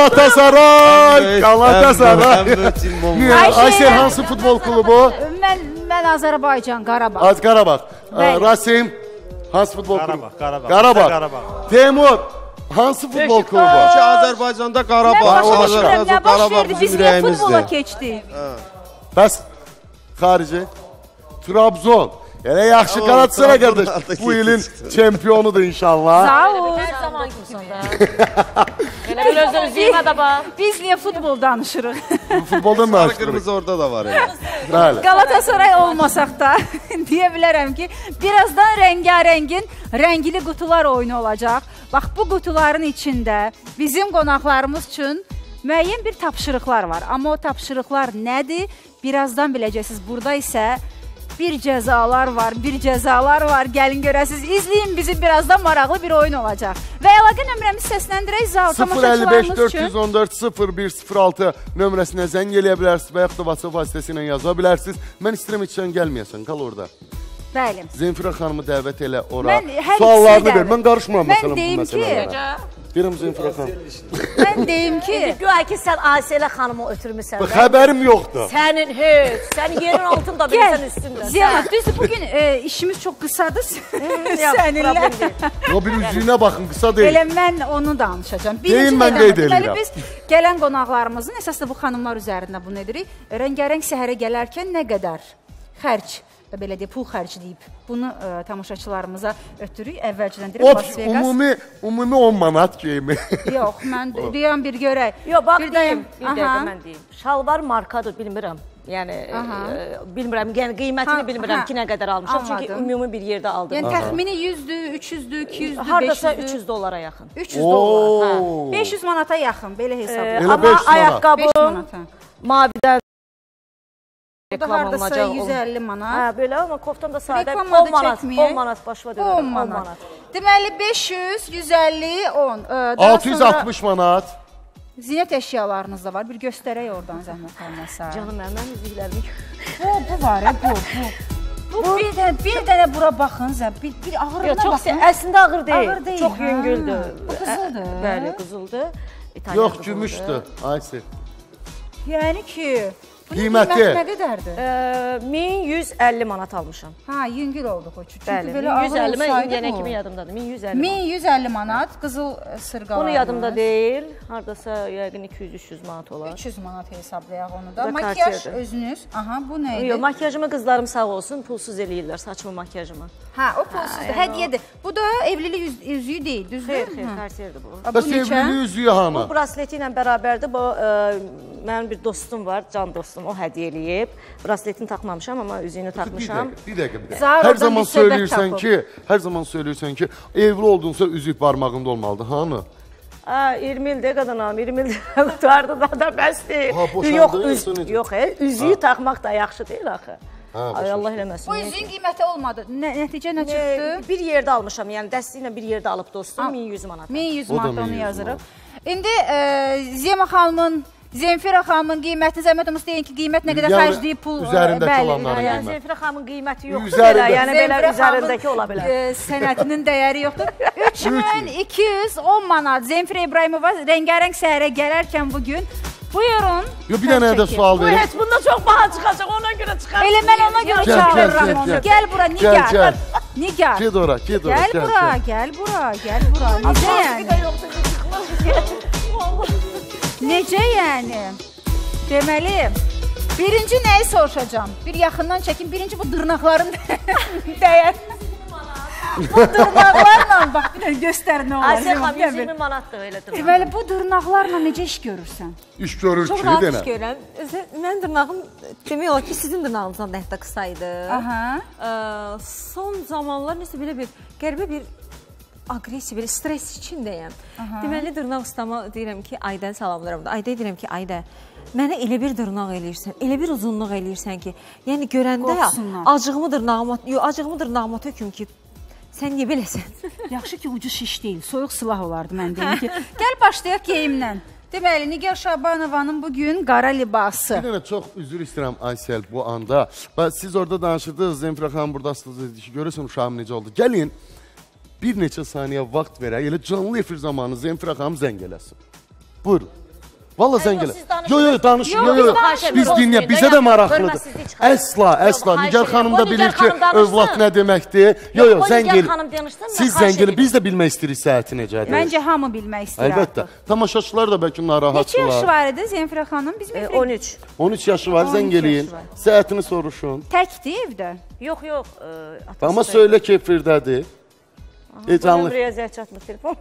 [SPEAKER 6] Galatasaray! Galatasaray!
[SPEAKER 10] Ən böyük tim olmalı.
[SPEAKER 6] Niyə?
[SPEAKER 7] Ayşe-
[SPEAKER 6] Aysel hansı futbol klubu?
[SPEAKER 7] Mən mən Azərbaycan, Qarabağ.
[SPEAKER 6] Az Qarabağ.
[SPEAKER 7] Bəli.
[SPEAKER 6] Ə, Rasim hansı futbol klubu?
[SPEAKER 4] Qarabağ, Qarabağ.
[SPEAKER 6] Qarabağ.
[SPEAKER 4] Qarabağ.
[SPEAKER 6] Teymur hansı futbol klubu?
[SPEAKER 10] Ki Azərbaycanda
[SPEAKER 7] Nə
[SPEAKER 10] Qarabağ,
[SPEAKER 7] baş verdi,
[SPEAKER 10] Azərbaycan
[SPEAKER 7] nə baş
[SPEAKER 10] Qarabağ
[SPEAKER 7] verdi, biz
[SPEAKER 10] bizim
[SPEAKER 7] niyə futbola
[SPEAKER 10] ürəyimizdir.
[SPEAKER 7] keçdik?
[SPEAKER 6] Bəs xarici Trabzon. Elə yaxşı
[SPEAKER 10] O,
[SPEAKER 6] Galatasaray
[SPEAKER 10] Trabzon
[SPEAKER 6] qardaş.
[SPEAKER 10] artıq
[SPEAKER 6] Bu ilin
[SPEAKER 10] keçdi.
[SPEAKER 6] çempionudur inşallah.
[SPEAKER 7] Sağ ol.
[SPEAKER 11] Hər zaman kimsən də. Elə bir öz özlüyümə də bax.
[SPEAKER 7] Biz niyə futbol danışırıq?
[SPEAKER 6] Futboldan mı
[SPEAKER 10] Sarı
[SPEAKER 6] açdınız?
[SPEAKER 10] qırmızı orada da var elə.
[SPEAKER 6] Bəli.
[SPEAKER 7] Galatasaray olmasaq da deyə bilərəm ki, birazdan rəngarəngin rəngli qutular oyunu olacaq. Bax, bu qutuların içində bizim qonaqlarımız üçün müəyyən bir tapşırıqlar var. Amma o tapşırıqlar nədir? Birazdan biləcəksiniz. Burada isə Bir cəzalar var, bir cəzalar var. Gəlin görəsiniz. İzləyin bizi, birazdan maraqlı bir oyun olacaq. Və əlaqə nömrəmizi səsləndirək zal
[SPEAKER 6] sıfır əlli beş
[SPEAKER 7] tamaşaçılarımız
[SPEAKER 6] dörd
[SPEAKER 7] üçün.
[SPEAKER 6] yüz on dörd sıfır bir sıfır altı nömrəsinə zəng eləyə bilərsiniz və yaxud da WhatsApp vasitəsilə yaza bilərsiniz. Mən istəyirəm heç sən gəlməyəsən, qal orada.
[SPEAKER 7] Bəli.
[SPEAKER 6] Zemfira xanımı dəvət elə ora.
[SPEAKER 7] Mən hər
[SPEAKER 6] Suallarını
[SPEAKER 7] ikisini
[SPEAKER 6] ver. Mən qarışmıram
[SPEAKER 7] Mən
[SPEAKER 6] məsələn bu
[SPEAKER 7] deyim ki-
[SPEAKER 6] məsələlərə. Deyirəm Zemfira xanım.
[SPEAKER 7] Mən deyim ki,
[SPEAKER 11] Güya ki sən Asilə xanımı ötürmüsən.
[SPEAKER 6] Bu xəbərim yoxdur.
[SPEAKER 11] Sənin heç, sənin yerin altında
[SPEAKER 7] gəl.
[SPEAKER 11] bilirsən üstündə.
[SPEAKER 7] Ziyana, düzdür, bugün e, işimiz çox qısadır.
[SPEAKER 11] Yox,
[SPEAKER 7] Səninlə.
[SPEAKER 11] problem deyil.
[SPEAKER 6] O bir üzüyünə baxın, qısa deyil.
[SPEAKER 7] Elə mən onu danışacağam.
[SPEAKER 6] Deyin, mən
[SPEAKER 7] nədən-
[SPEAKER 6] qeyd
[SPEAKER 7] deməli,
[SPEAKER 6] edirəm.
[SPEAKER 7] biz gələn qonaqlarımızın, əsas da bu xanımlar üzərində bunu edirik. Rəngarəng səhərə gələrkən nə qədər xərc, belə deyək, pul xərcləyib. Bunu ə, tamaşaçılarımıza ötürük. Əvvəlcədən deyirəm,
[SPEAKER 6] O
[SPEAKER 7] Las Vegas.
[SPEAKER 6] ümumi, ümumi on manat geyimi.
[SPEAKER 7] Yox, mən deyəm bir görək.
[SPEAKER 11] Yox, bax
[SPEAKER 7] Bir
[SPEAKER 11] deyim,
[SPEAKER 7] dayan-
[SPEAKER 11] bir
[SPEAKER 7] Aha.
[SPEAKER 11] dəqiqə mən deyim. Şalvar markadır, bilmirəm. Yəni, e, bilmirəm, yəni qiymətini
[SPEAKER 7] Ha,
[SPEAKER 11] bilmirəm
[SPEAKER 7] ha.
[SPEAKER 11] ki, nə qədər almışam. Çünki
[SPEAKER 7] Anladım.
[SPEAKER 11] ümumi bir yerdə aldım.
[SPEAKER 7] Yəni təxmini yüzdür, üç yüzdür, iki yüzdür,
[SPEAKER 11] Hardasa
[SPEAKER 7] beş yüzdür.
[SPEAKER 11] üç yüz dollara yaxın.
[SPEAKER 7] üç yüz dollar. Hə. beş yüz manata yaxın, belə hesab.
[SPEAKER 11] Ee,
[SPEAKER 6] Elə
[SPEAKER 11] amma
[SPEAKER 6] beş manat.
[SPEAKER 11] ayaqqabı
[SPEAKER 7] beş manata.
[SPEAKER 11] mavidən
[SPEAKER 7] Bu da
[SPEAKER 11] reklam
[SPEAKER 7] hardasa
[SPEAKER 11] olunacaq.
[SPEAKER 7] yüz əlli manat.
[SPEAKER 11] Hə, belə, amma koftam da sadə
[SPEAKER 7] Reklam
[SPEAKER 11] on
[SPEAKER 7] adı
[SPEAKER 11] manat,
[SPEAKER 7] çəkməyək.
[SPEAKER 11] on manat başva
[SPEAKER 7] on
[SPEAKER 11] deyirəm, on
[SPEAKER 7] manat.
[SPEAKER 11] manat.
[SPEAKER 7] Deməli beş yüz, yüz əlli, on. Ee, daha
[SPEAKER 6] altı yüz altmış manat.
[SPEAKER 7] sonra zinət əşyalarınız da var. Bir göstərək oradan zəhmət olmasa.
[SPEAKER 11] Canım mənim, mən üzüklərimi
[SPEAKER 7] Bu, bu var, ya, bu, bu. Bu, bir dənə, bir dənə bura baxın, zə, bir, bir ağırlığına
[SPEAKER 11] Yox, çox
[SPEAKER 7] baxın.
[SPEAKER 11] əslində ağır deyil.
[SPEAKER 7] Ağır deyil,
[SPEAKER 11] Çox
[SPEAKER 7] hə.
[SPEAKER 11] yüngüldür.
[SPEAKER 7] Bu qızıldır.
[SPEAKER 11] Bəli, qızıldır. İtalyan
[SPEAKER 6] Yox,
[SPEAKER 11] qızılıdır.
[SPEAKER 6] gümüşdür. Aysi.
[SPEAKER 7] Yəni ki, bunun
[SPEAKER 6] Qiyməti?
[SPEAKER 7] qiyməti nə qədərdir?
[SPEAKER 11] Ee, min yüz əlli manat almışam.
[SPEAKER 7] Ha, yüngül olduq o üçün. Çünki
[SPEAKER 11] Bəli,
[SPEAKER 7] belə
[SPEAKER 11] min
[SPEAKER 7] ağır
[SPEAKER 11] yüz əlli, mən
[SPEAKER 7] olsaydı
[SPEAKER 11] yenə
[SPEAKER 7] bu.
[SPEAKER 11] kimi yadımdadır. min yüz əlli
[SPEAKER 7] min
[SPEAKER 11] manat.
[SPEAKER 7] yüz əlli manat qızıl sırğalar.
[SPEAKER 11] Bunu yadımda deyil. Hardasa yəqin iki yüz üç yüz manat olar.
[SPEAKER 7] üç yüz manat hesablayaq onu da.
[SPEAKER 11] Bu da
[SPEAKER 7] Makyaj
[SPEAKER 11] Cartier'dir.
[SPEAKER 7] özünüz. Aha, bu nə idi?
[SPEAKER 11] Yox, makyajımı qızlarım sağ olsun, pulsuz eləyirlər saçımı, makyajımı.
[SPEAKER 7] Ha, o pulsuzdur, hədiyədir. Bu da evlilik üz üzüyü deyil, düzdür?
[SPEAKER 11] Xeyr, xeyr, Cartier'dir bu.
[SPEAKER 7] Ha, bu
[SPEAKER 6] Bəs
[SPEAKER 7] neçə?
[SPEAKER 6] evliliyi üzüyü hanı?
[SPEAKER 11] Bu brasleti ilə bərabərdir. Bu e, mənim bir dostum var, can dostum. O hədiyyə eləyib. Brasletini taxmamışam, amma üzüyünü
[SPEAKER 6] Bir
[SPEAKER 11] taxmışam.
[SPEAKER 6] dəqiqə, bir dəqiqə, bir dəqiqə.
[SPEAKER 7] Zar
[SPEAKER 6] Hər
[SPEAKER 7] oradan
[SPEAKER 6] zaman
[SPEAKER 7] bir söhbət
[SPEAKER 6] söyləyirsən
[SPEAKER 7] tapıb.
[SPEAKER 6] ki, hər zaman söyləyirsən ki, evli oldunsa üzük barmağında olmalıdır. Hanı?
[SPEAKER 11] Ha, iyirmi ildir qadınam, iyirmi ildir tutardı da da bəs deyil.
[SPEAKER 6] Ha, boşandın,
[SPEAKER 11] Yox,
[SPEAKER 6] yoxsa
[SPEAKER 11] üz,
[SPEAKER 6] necə?
[SPEAKER 11] yox, he, üzüyü taxmaq da yaxşı deyil axı.
[SPEAKER 6] Ha,
[SPEAKER 11] Ay
[SPEAKER 6] başa
[SPEAKER 11] Allah eləməsin.
[SPEAKER 7] Bu üzüyün qiyməti olmadı. Nə, nəticə nə çıxdı?
[SPEAKER 11] Ne, bir yerdə almışam, yəni dəsti ilə bir yerdə alıb dostum, min yüz manat.
[SPEAKER 7] min yüz
[SPEAKER 6] O da
[SPEAKER 7] manat
[SPEAKER 6] min
[SPEAKER 7] onu
[SPEAKER 6] yüz
[SPEAKER 7] yazırıq. İndi e, Ziyema xanımın, Zemfira xanımın qiymətini zəhmət olmasa deyin ki, qiymət nə qədər
[SPEAKER 6] Yəni,
[SPEAKER 7] xərcləyib pul.
[SPEAKER 6] üzərindəki
[SPEAKER 7] bəli,
[SPEAKER 6] olanların
[SPEAKER 7] yəni,
[SPEAKER 11] Yəni Zemfira xanımın qiyməti yoxdur
[SPEAKER 6] Üzərində.
[SPEAKER 11] belə, yəni belə
[SPEAKER 7] Zemfira
[SPEAKER 11] üzərindəki
[SPEAKER 7] xanımın,
[SPEAKER 11] ola bilər.
[SPEAKER 7] e, sənətinin dəyəri yoxdur. üç min iki yüz on manat Zemfira İbrahimova rəngarəng səhərə gələrkən bugün. Buyurun.
[SPEAKER 6] Yo, bir dənə də sual
[SPEAKER 11] Bu
[SPEAKER 6] verin.
[SPEAKER 11] heç bunda çox baha çıxacaq, ona görə çıxar.
[SPEAKER 7] Elə mən ona görə
[SPEAKER 6] Gəl,
[SPEAKER 7] çağırıram
[SPEAKER 6] gəl,
[SPEAKER 7] onu.
[SPEAKER 6] gəl,
[SPEAKER 7] Gəl bura,
[SPEAKER 6] Gəl,
[SPEAKER 7] Nigar.
[SPEAKER 6] gəl.
[SPEAKER 7] Nigar.
[SPEAKER 6] Get ora, get ora.
[SPEAKER 7] Gəl bura, gəl bura, gəl bura. Necə yəni? Necə yəni? Deməli, birinci nəyi soruşacağam? Bir yaxından çəkin. Birinci bu dırnaqların dəyər. Bu dırnaqlarla, bax, bir dənə göstər nə olar.
[SPEAKER 11] Asiyə xanım yüz iyirmi manatdır elə dırnaq.
[SPEAKER 7] Deməli, bu dırnaqlarla necə iş görürsən?
[SPEAKER 6] İş görür
[SPEAKER 9] Çox
[SPEAKER 6] ki,
[SPEAKER 9] rahat iş
[SPEAKER 6] denə.
[SPEAKER 9] görürəm. Özü- Mənim dırnağım demək olar ki, sizin dırnağınızdan da hətta qısa idi.
[SPEAKER 7] Aha.
[SPEAKER 9] Ə, Son zamanlar nəsə belə bir qəribə bir aqressiya, belə stres içindəyəm. Deməli, dırnaq ustama deyirəm ki, Aydən salamlayıram da. Aydə deyirəm ki, Aydə, mənə elə bir dırnaq eləyirsən, elə bir uzunluq eləyirsən ki, yəni görəndə
[SPEAKER 7] Qorxsunlar.
[SPEAKER 9] acığımı dırnağıma, yox, acığımı dırnağıma töküm ki, sən niyə beləsən?
[SPEAKER 7] Yaxşı ki, ucu şiş deyil, soyuq silah olardı mən deyim ki. Gəl başlayaq geyimlə. Deməli, Nigar Şabanovanın bugün qara libası.
[SPEAKER 6] Bir dənə çox üzr istəyirəm Aysel bu anda. Bax, siz orada danışırdınız, Zemfira xanım buradasınız dedi ki, görəsən uşağım necə oldu. Gəlin, bir neçə saniyə vaxt verək, elə canlı efir zamanı Zemfira xanım zəng eləsin. Buyurun. Valla zəng elə. Yo, yo, danışın. Yo, yo, biz dinləyək, bizə də maraqlıdır. Əsla, əsla. Nigar xanım da bilir ki, övlad nə deməkdir. Yo, yo, zəng elə. Siz zəng elə, biz də bilmək istəyirik səhəti necədir.
[SPEAKER 7] Məncə hamı bilmək istəyir.
[SPEAKER 6] Əlbəttə. Tamaşaçılar da bəlkə
[SPEAKER 7] Neçə
[SPEAKER 6] narahatçılar.
[SPEAKER 7] yaşı var idi Zemfira xanım? Bizim efir
[SPEAKER 11] on üç.
[SPEAKER 6] on üç yaşı var,
[SPEAKER 7] on
[SPEAKER 6] zəng
[SPEAKER 7] üç yaşı
[SPEAKER 6] eləyin.
[SPEAKER 7] var.
[SPEAKER 6] Səhətini soruşun.
[SPEAKER 7] təkdir evdə.
[SPEAKER 11] Yox, yox. e, atası
[SPEAKER 6] Amma
[SPEAKER 11] da-
[SPEAKER 6] söylə ki, efirdədir. E, canlı.
[SPEAKER 11] Buraya zəh çatmır telefon.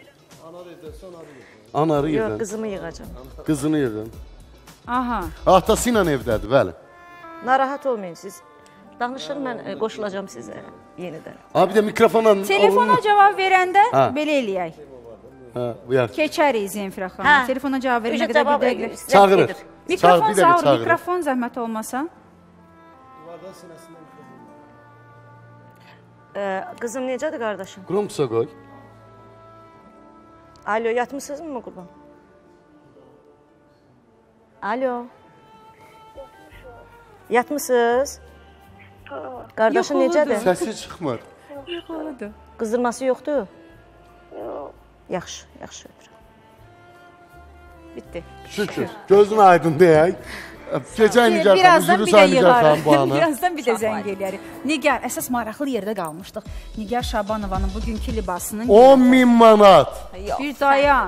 [SPEAKER 6] Anarı
[SPEAKER 11] Yox,
[SPEAKER 6] yığın,
[SPEAKER 11] qızımı yığacam.
[SPEAKER 6] qızını yığın.
[SPEAKER 7] Aha.
[SPEAKER 6] Atası ilə evdədir, bəli.
[SPEAKER 11] Narahat olmayın siz. Danışın, mən e, qoşulacam sizə yenidən.
[SPEAKER 6] Abi bir də mikrofona...
[SPEAKER 7] Telefona cavab verəndə
[SPEAKER 6] Ha.
[SPEAKER 7] belə eləyək.
[SPEAKER 6] Hə, bu yaxşı.
[SPEAKER 7] Keçərik Zemfira xanım.
[SPEAKER 11] Hə.
[SPEAKER 7] Telefona cavab verənə
[SPEAKER 11] Ücret
[SPEAKER 7] qədər
[SPEAKER 11] cavab
[SPEAKER 7] bir dəqiqə.
[SPEAKER 6] Çağırır.
[SPEAKER 7] Mikrofon
[SPEAKER 6] bir dəqiqə
[SPEAKER 7] sağır,
[SPEAKER 6] çağırır.
[SPEAKER 7] mikrofon zəhmət olmasa.
[SPEAKER 11] Ee, qızım necədir qardaşım?
[SPEAKER 6] Qromsa qoy.
[SPEAKER 11] Alo, yatmışsınız mı qurban? Alo. Yatmışsınız? Qardaşın necədir?
[SPEAKER 6] Səsi çıxmır.
[SPEAKER 7] Yoxladı.
[SPEAKER 11] Qızdırması yoxdur? Yox. Yaxşı, yaxşı öpürəm. Bitti.
[SPEAKER 6] Şükür. Gözün aydın deyək. Gecə Nigar xanım,
[SPEAKER 7] Birazdan
[SPEAKER 6] üzrü
[SPEAKER 7] bir
[SPEAKER 6] say
[SPEAKER 7] də
[SPEAKER 6] Nigar xanım bu
[SPEAKER 7] yığarıq.
[SPEAKER 6] anı.
[SPEAKER 7] Birazdan bir də zəng eləyərik. Nigar, əsas maraqlı yerdə qalmışdıq. Nigar Şabanovanın bugünkü libasının...
[SPEAKER 6] on min manat.
[SPEAKER 7] Bir dayan.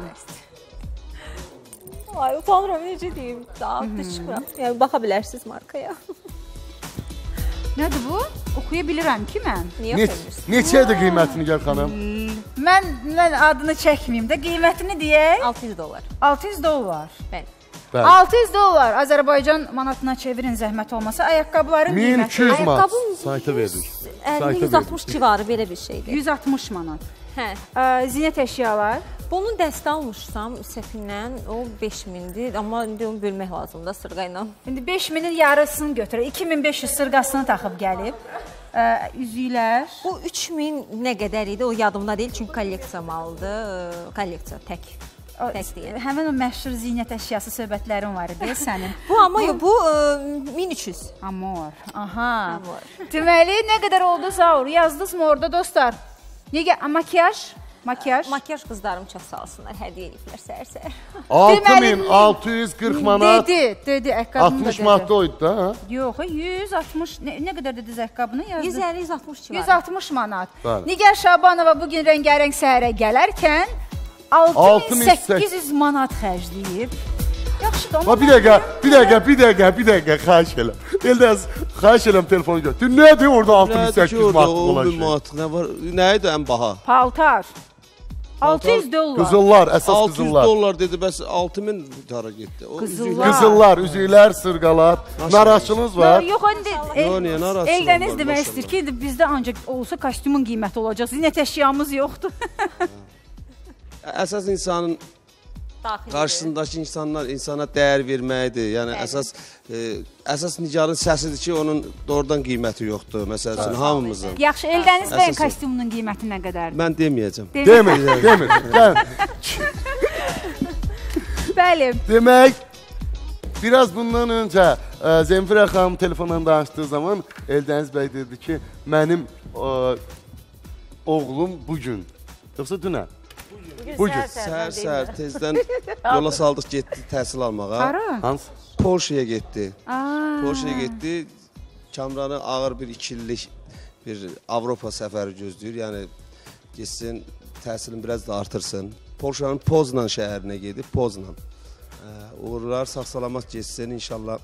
[SPEAKER 9] Ay, utanıram, necə deyim, daha düz çıxmıram. Yəni, baxa bilərsiniz markaya.
[SPEAKER 7] Nədir bu? Oxuya bilirəm ki, mən.
[SPEAKER 9] Niyə
[SPEAKER 6] Ne,
[SPEAKER 9] oxuyamırsınız?
[SPEAKER 6] neçədir qiyməti Nigar xanım?
[SPEAKER 7] Mən, mən adını çəkməyim də, qiymətini deyək.
[SPEAKER 9] altı yüz dollar.
[SPEAKER 7] altı yüz dollar.
[SPEAKER 9] Bəli.
[SPEAKER 6] Bəli.
[SPEAKER 7] altı yüz dollar. Azərbaycan manatına çevirin zəhmət olmasa. Ayaqqabıların
[SPEAKER 6] min iki yüz
[SPEAKER 7] qiyməti.
[SPEAKER 6] manat.
[SPEAKER 9] Ayaqqabım
[SPEAKER 6] Sayta verdik.
[SPEAKER 9] əlli yüz altmış civarı belə bir şeydir.
[SPEAKER 7] yüz altmış manat.
[SPEAKER 9] Hə.
[SPEAKER 7] Ə, Zinət əşyalar.
[SPEAKER 9] Bunu dəstə almışsam səfindən, o beş mindir, amma indi onu bölmək lazımdır sırğa ilə.
[SPEAKER 7] İndi beş minin yarısını götürür. iki min beş yüz sırğasını taxıb gəlib. Ə, üzüklər.
[SPEAKER 9] Bu üç min nə qədər idi, o yadımda deyil, çünki kolleksiya malıdır, kolleksiya tək.
[SPEAKER 7] O,
[SPEAKER 9] Tək deyil.
[SPEAKER 7] həmin o məşhur zinət əşyası söhbətlərin var idi sənin.
[SPEAKER 9] Bu amma yox, bu ə, min üç yüz.
[SPEAKER 7] Amor. Aha.
[SPEAKER 9] Amor.
[SPEAKER 7] Deməli, nə qədər oldu Zaur? Yazdınızmı orada dostlar? Necə makyaj? Makyaj?
[SPEAKER 9] Makyaj qızlarım çox sağ olsunlar, hədiyyə ediblər səhər-səhər.
[SPEAKER 6] altı min altı yüz qırx manat.
[SPEAKER 7] Dedi, dedi, əqqabını da
[SPEAKER 6] altmış
[SPEAKER 7] dedi.
[SPEAKER 6] manat oydu da, ha?
[SPEAKER 7] Yox, yüz altmış, nə, nə qədər dediniz əqqabını yazdı?
[SPEAKER 9] yüz əlli yüz altmış civarı.
[SPEAKER 7] yüz altmış manat.
[SPEAKER 6] Bəli.
[SPEAKER 7] Nigar Şabanova bugün rəngarəng səhərə gələrkən altı min səkkiz yüz manat xərcləyib. Yaxşı da.
[SPEAKER 6] Ha bir dəqiqə, bir dəqiqə, bir dəqiqə, bir dəqiqə, xahiş eləm. Eldəz, xahiş eləm telefonu götür. Nədir orada altı min səkkiz yüz manat olan
[SPEAKER 10] on min
[SPEAKER 6] şey?
[SPEAKER 10] manat nə var? Nə idi ən baha?
[SPEAKER 7] Paltar. altı yüz dollar.
[SPEAKER 6] Qızıllar, əsas
[SPEAKER 10] altı yüz
[SPEAKER 6] qızıllar.
[SPEAKER 10] dollar dedi, bəs altı min hara getdi? O
[SPEAKER 7] Qızıllar.
[SPEAKER 6] Qızıllar, üzüklər, sırğalar. Naraçınız var.
[SPEAKER 7] Yox, indi
[SPEAKER 10] Yox, niyə narahat
[SPEAKER 7] Eldəniz
[SPEAKER 10] olurlar,
[SPEAKER 7] demək
[SPEAKER 10] maşallah.
[SPEAKER 7] istəyir ki, indi bizdə ancaq olsa kostyumun qiyməti olacaq. Zinət əşyamız yoxdur.
[SPEAKER 10] Əsas insanın
[SPEAKER 9] Daxili.
[SPEAKER 10] qarşısındakı insanlar insana dəyər verməkdir. Yəni əsas e, əsas Nigarın səsidir ki, onun doğrudan qiyməti yoxdur. Məsəl üçün hamımızın.
[SPEAKER 7] Yaxşı, Eldəniz bəyin
[SPEAKER 10] Əsas o.
[SPEAKER 7] kostyumunun qiyməti nə qədərdir?
[SPEAKER 10] Mən deməyəcəm.
[SPEAKER 6] Demir, demir. Gəl.
[SPEAKER 7] Bəli.
[SPEAKER 6] Demək, biraz bundan öncə ə, Zemfirə xanım telefonla danışdığı zaman Eldəniz bəy dedi ki, mənim ə, oğlum bugün, yoxsa dünən? Bugün.
[SPEAKER 10] Səhər-səhər tezdən yola saldıq, getdi təhsil almağa.
[SPEAKER 7] Hara?
[SPEAKER 6] Hansı?
[SPEAKER 10] Polşaya getdi.
[SPEAKER 7] Aa.
[SPEAKER 10] Polşaya getdi. Kamranı ağır bir iki illik bir Avropa səfəri gözləyir. Yəni getsin, təhsilini biraz da artırsın. Polşanın Poznan şəhərinə gedib, Poznan. Uğurlar, sağ-salamat getsin inşallah.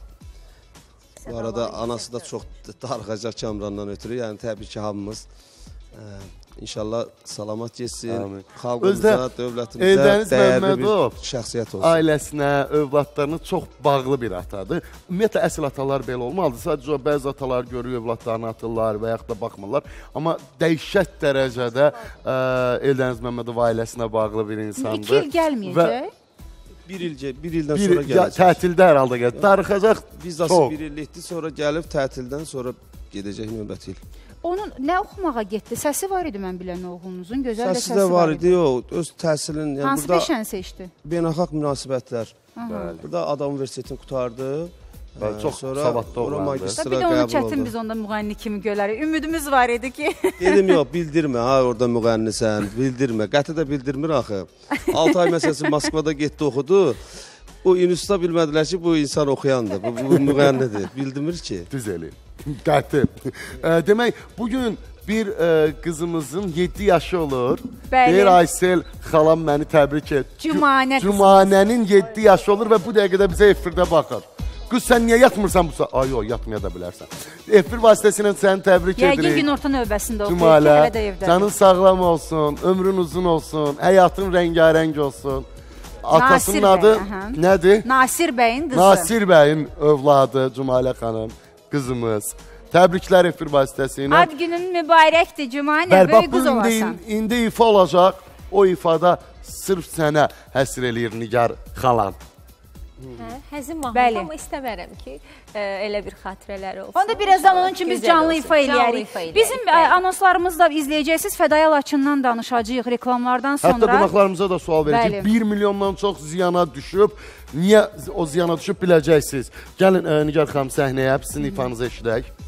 [SPEAKER 10] Bu arada anası da çox darıxacaq Kamrandan ötürü. Yəni təbii ki, hamımız İnşallah salamat getsin, xalqımıza, dövlətimizə dəyərli bir şəxsiyyət olsun.
[SPEAKER 6] Ailəsinə, övladlarına çox bağlı bir atadır. Ümumiyyətlə, əsl atalar belə olmalıdır. Sadəcə o, bəzi atalar görür, övladlarını atırlar və yaxud da baxmırlar. Amma dəhşət dərəcədə ə, Eldəniz Məmmədov ailəsinə bağlı bir insandır.
[SPEAKER 7] İki il gəlməyəcək.
[SPEAKER 10] Bir, il, bir ildən
[SPEAKER 6] bir,
[SPEAKER 10] sonra gələcək.
[SPEAKER 6] Tətildə hər halda gələcək. Darıxacaq
[SPEAKER 10] Vizası
[SPEAKER 6] çox.
[SPEAKER 10] bir illikdir, sonra gəlib tətildən sonra gedəcək növbəti il.
[SPEAKER 7] Onun nə oxumağa getdi? Səsi var idi mən bilən oğlunuzun, gözəl də
[SPEAKER 10] Səsi də var idi, yox, öz təhsilin. Yəni
[SPEAKER 7] hansı peşəni seçdi?
[SPEAKER 10] Beynəlxalq münasibətlər. Burada Adam Universitetini qutardı.
[SPEAKER 6] Bəli, çox savadlı oğlandı.
[SPEAKER 7] Bir də onu çətin biz onda müğənni kimi görərik. Ümidimiz var idi ki.
[SPEAKER 10] Dedim yox, bildirmə, ha orada müğənnisən, bildirmə. Qəti də bildirmir axı. altı ay məsələsi Moskvada getdi, oxudu. O institutda bilmədilər ki, bu insan oxuyandır, bu, bu müğənnidir. Bildirmir ki.
[SPEAKER 6] Düz eləyir. Qəti. Demək, bugün bir ə, qızımızın yeddi yaşı olur.
[SPEAKER 7] Bəli.
[SPEAKER 6] Deyir Aysel, xalam məni təbrik et.
[SPEAKER 7] Cümanə qızımız.
[SPEAKER 6] Cümanənin yeddi yaşı olur və bu dəqiqədə bizə efirdə baxır. Qız, sən niyə yatmırsan bu saat? Ay, yox, yatmaya da bilərsən. Efir vasitəsilə səni təbrik edirik.
[SPEAKER 7] Yəqin günorta növbəsində oxuyur ki,
[SPEAKER 6] Cümalə,
[SPEAKER 7] hələ də evdədir.
[SPEAKER 6] canın sağlam olsun, ömrün uzun olsun, həyatın rəngarəng olsun. Atasının
[SPEAKER 7] Nasir
[SPEAKER 6] adı
[SPEAKER 7] bəy, aha.
[SPEAKER 6] nədir?
[SPEAKER 7] Nasir bəyin qızı.
[SPEAKER 6] Nasir bəyin övladı Cümalə xanım, qızımız. Təbriklər efir vasitəsilə.
[SPEAKER 7] Ad günün mübarəkdir Cümanə,
[SPEAKER 6] Bəli, bax,
[SPEAKER 7] böyük
[SPEAKER 6] bu
[SPEAKER 7] qız
[SPEAKER 6] indi,
[SPEAKER 7] olasan.
[SPEAKER 6] indi ifa olacaq. O ifada sırf sənə həsr eləyir Nigar xalan.
[SPEAKER 9] Hə, həzin mahnı,
[SPEAKER 7] Bəli.
[SPEAKER 9] amma istəmərəm ki, ə, elə bir xatirələri olsun.
[SPEAKER 7] Onda birazdan
[SPEAKER 9] İnşallah
[SPEAKER 7] onun üçün biz
[SPEAKER 9] gözəl
[SPEAKER 7] canlı
[SPEAKER 9] olsun.
[SPEAKER 7] ifa
[SPEAKER 9] Canlı
[SPEAKER 7] eləyərik.
[SPEAKER 9] ifa eləyərik,
[SPEAKER 7] Bizim ə,
[SPEAKER 9] bəli.
[SPEAKER 7] anonslarımızı da izləyəcəksiniz. Fədaya Laçından danışacağıq reklamlardan sonra.
[SPEAKER 6] Hətta qonaqlarımıza da sual verəcək.
[SPEAKER 7] Bəli.
[SPEAKER 6] bir milyondan çox ziyana düşüb. Niyə o ziyana düşüb biləcəksiniz. Gəlin ə, Nigar xanım səhnəyə, sizin ifanızı eşidək.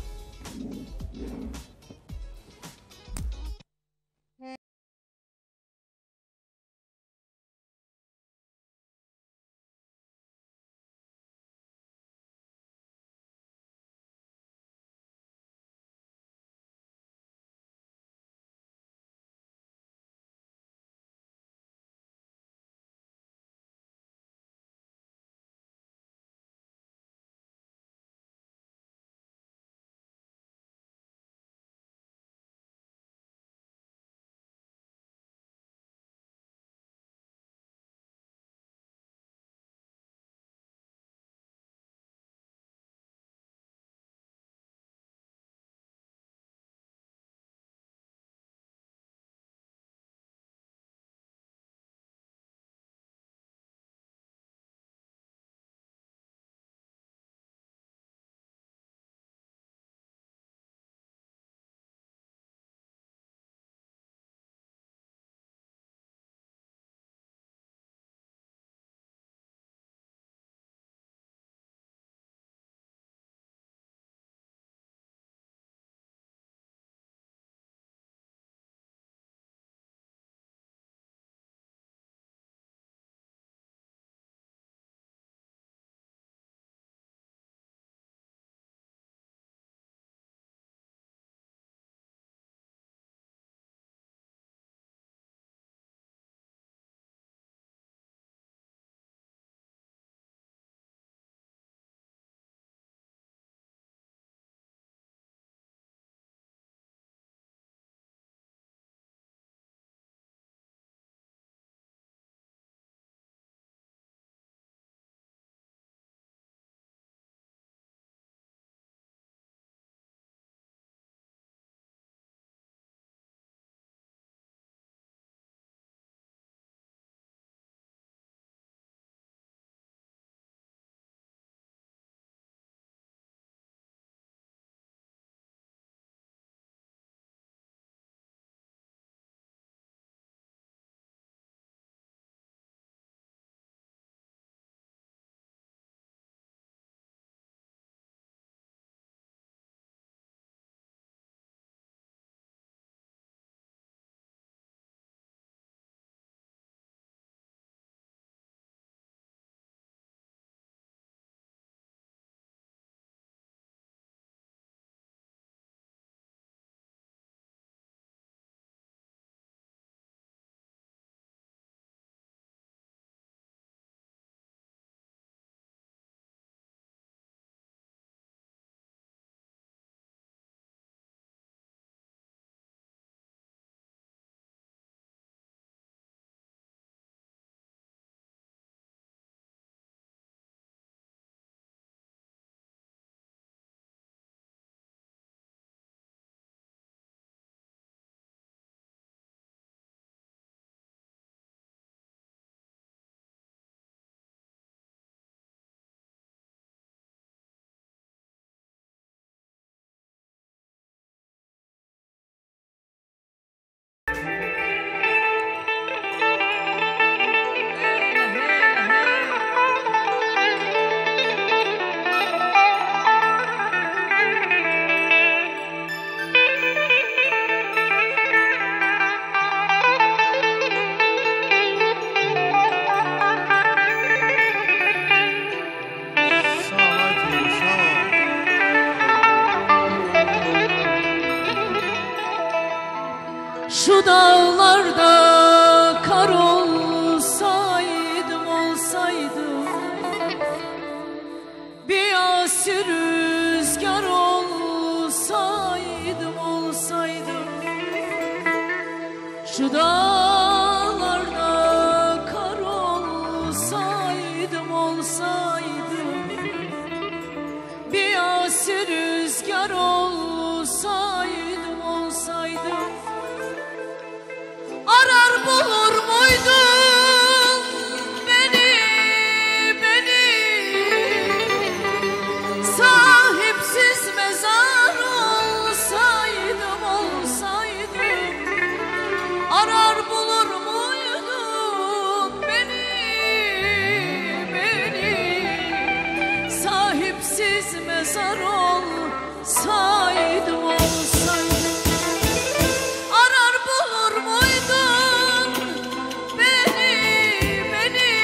[SPEAKER 2] mezar olsaydım olsaydım arar bulur muydun beni beni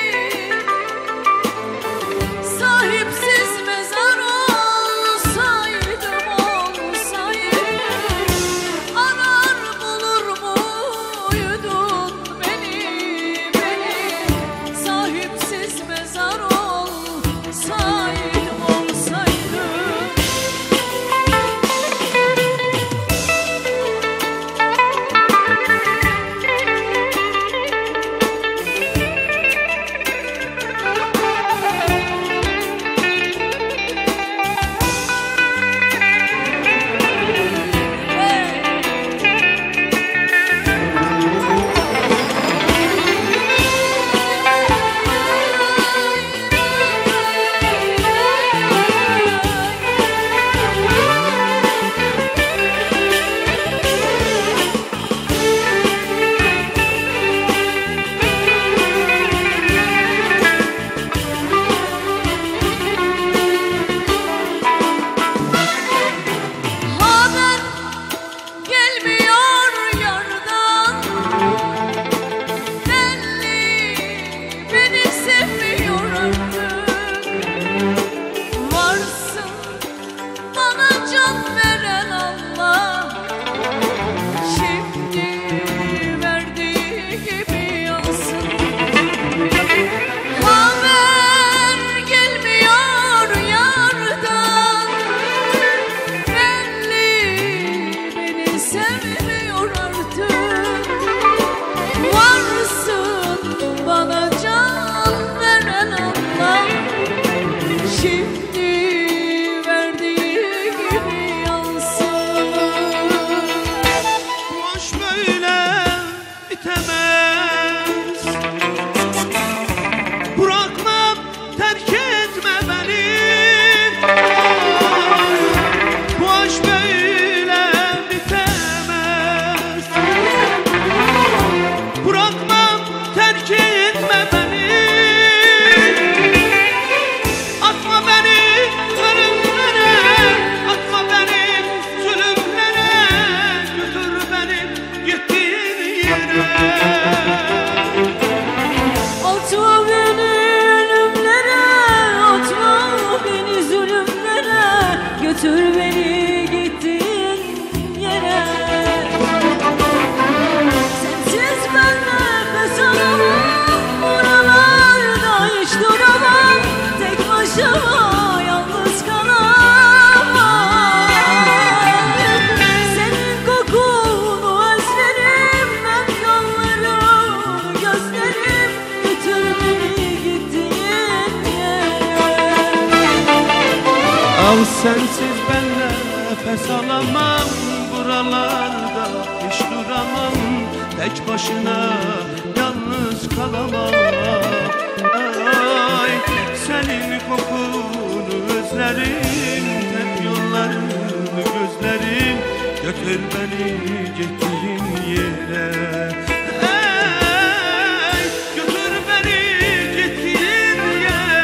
[SPEAKER 2] sahipsiz mezar olsaydım olsaydım arar bulur muydun beni beni sahipsiz mezar olsaydım olsaydım haber gelmiyor yardan belli beni sevmiyor artık varsın bana can veren Allah şimdi verdiği gibi yansın haber gelmiyor yardan belli beni sevmiyor artık varsın bana can veren Allah şimdi verdiği gibi yansın
[SPEAKER 3] Boş böyle bitemez Bırakmam terk etme beni Boş böyle bitemez Bırakmam terk etme beni Atma beni ölümlere Atma beni zulümlere Götür beni gittiğin yere
[SPEAKER 2] Atma beni ölümlere, atma beni zulümlere, götür beni gittiğin yere. Sensiz ben nefes alamam, buralarda hiç duramam, tek başıma yalnız kalamam. Senin kokunu özlerim, ben yollarını gözlerim, götür beni gittiğin yere.
[SPEAKER 3] Al sensiz ben nefes alamam Buralarda hiç duramam Tek başına yalnız kalamam Ay, senin kokunu özlerim Hep yollarını gözlerim Götür beni gittiğin yere Ey, götür beni gittiğin yere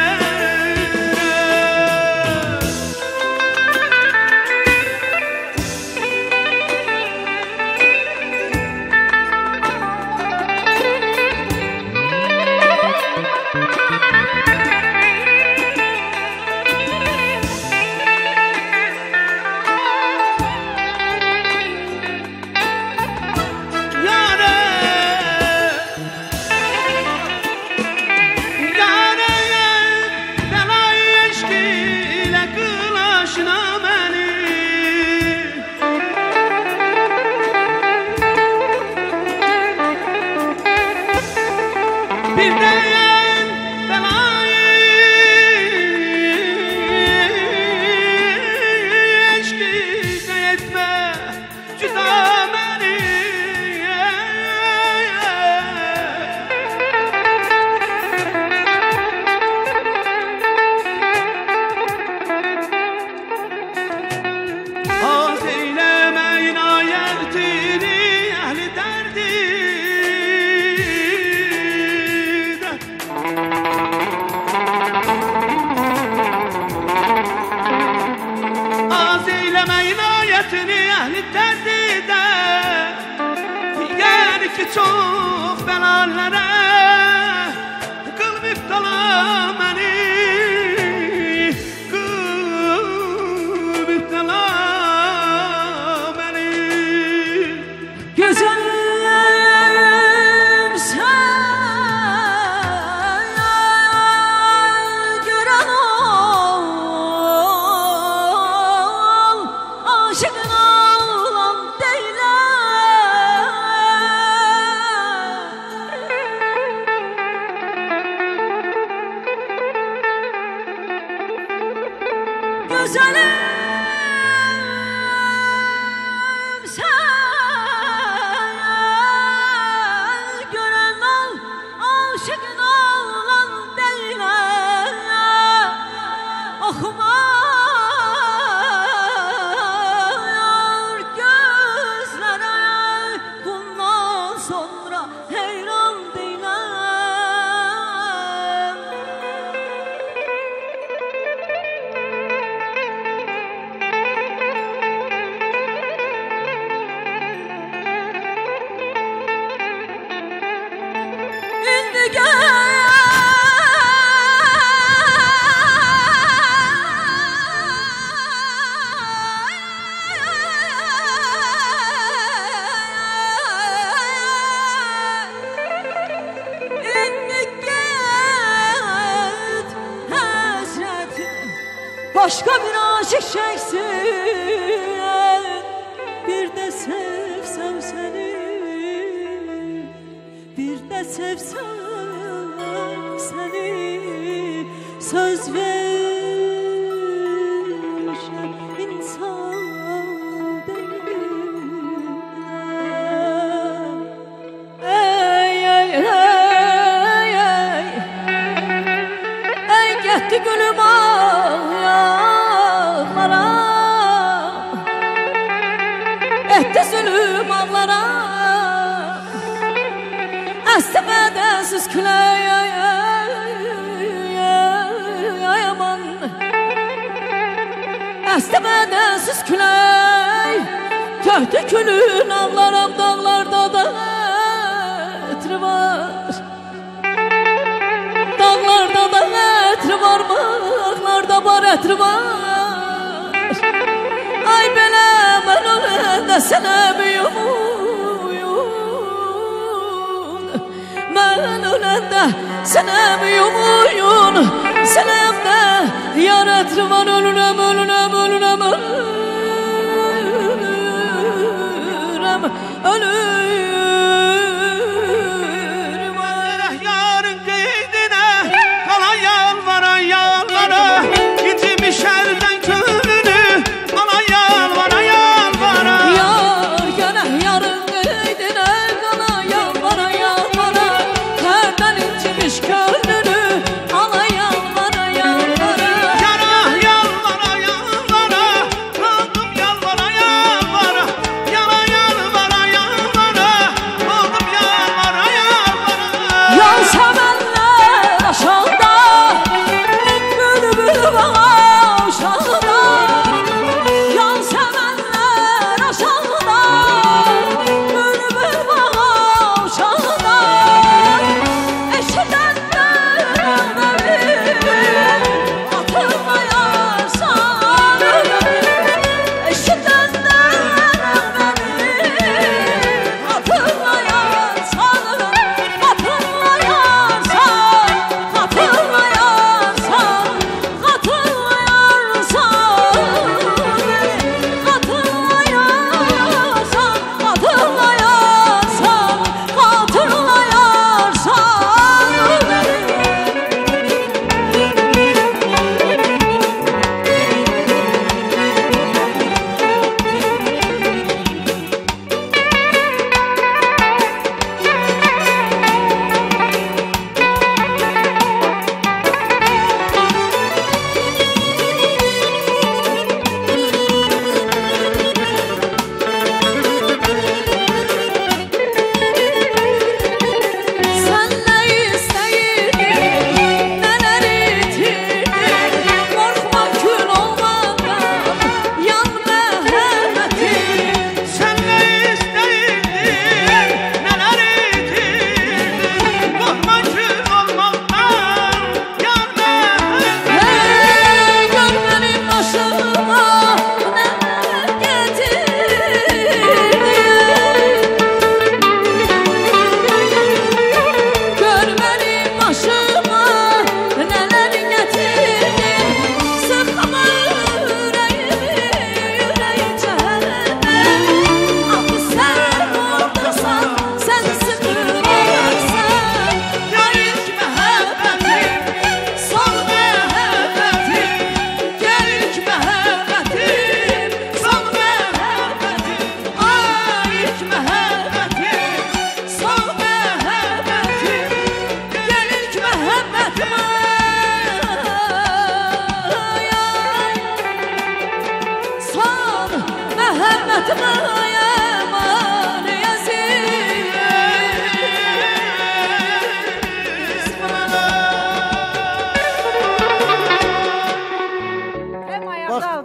[SPEAKER 3] çok belalere Kıl müftala beni Kıl müftala beni
[SPEAKER 2] Gözüm sen gören ol Aşıkın olan değiller Güzelim sen gören ol Aşıkın olan değiller Okumayar gözlere Bundan sonra heyran değiller İndi git hasretim Başka bir aşık çeksin Bir de sevsem seni Bir de sevsem seni Söz vermişim insan değilim Ey ey ey ey Ey gitti gülüm ağlara Etti zulüm ağlara Əstemədəsiz küləy Yaman Əstemədəsiz küləy Töhdü külün ağlaram dağlarda da ətri var Dağlarda da ətri var Bağlarda var ətri var Ay belə mən öləndə sənə büyüm Ben öləndə sənə büyüm uyun Sənəmdə yar ətri var Ölürəm, ölürəm, ölürəm, ölürəm Ölürüm
[SPEAKER 3] Verək yarın qeydinə Qalan yalvaran yalvara İncimiş əldən könlünü Qalan yalvara yalvara
[SPEAKER 2] Yar gənə yarın qeydinə Qalan yalvara yalvara Tərdən incimiş könlünü Ala yalvara yalvara
[SPEAKER 3] Yara yalvara yalvara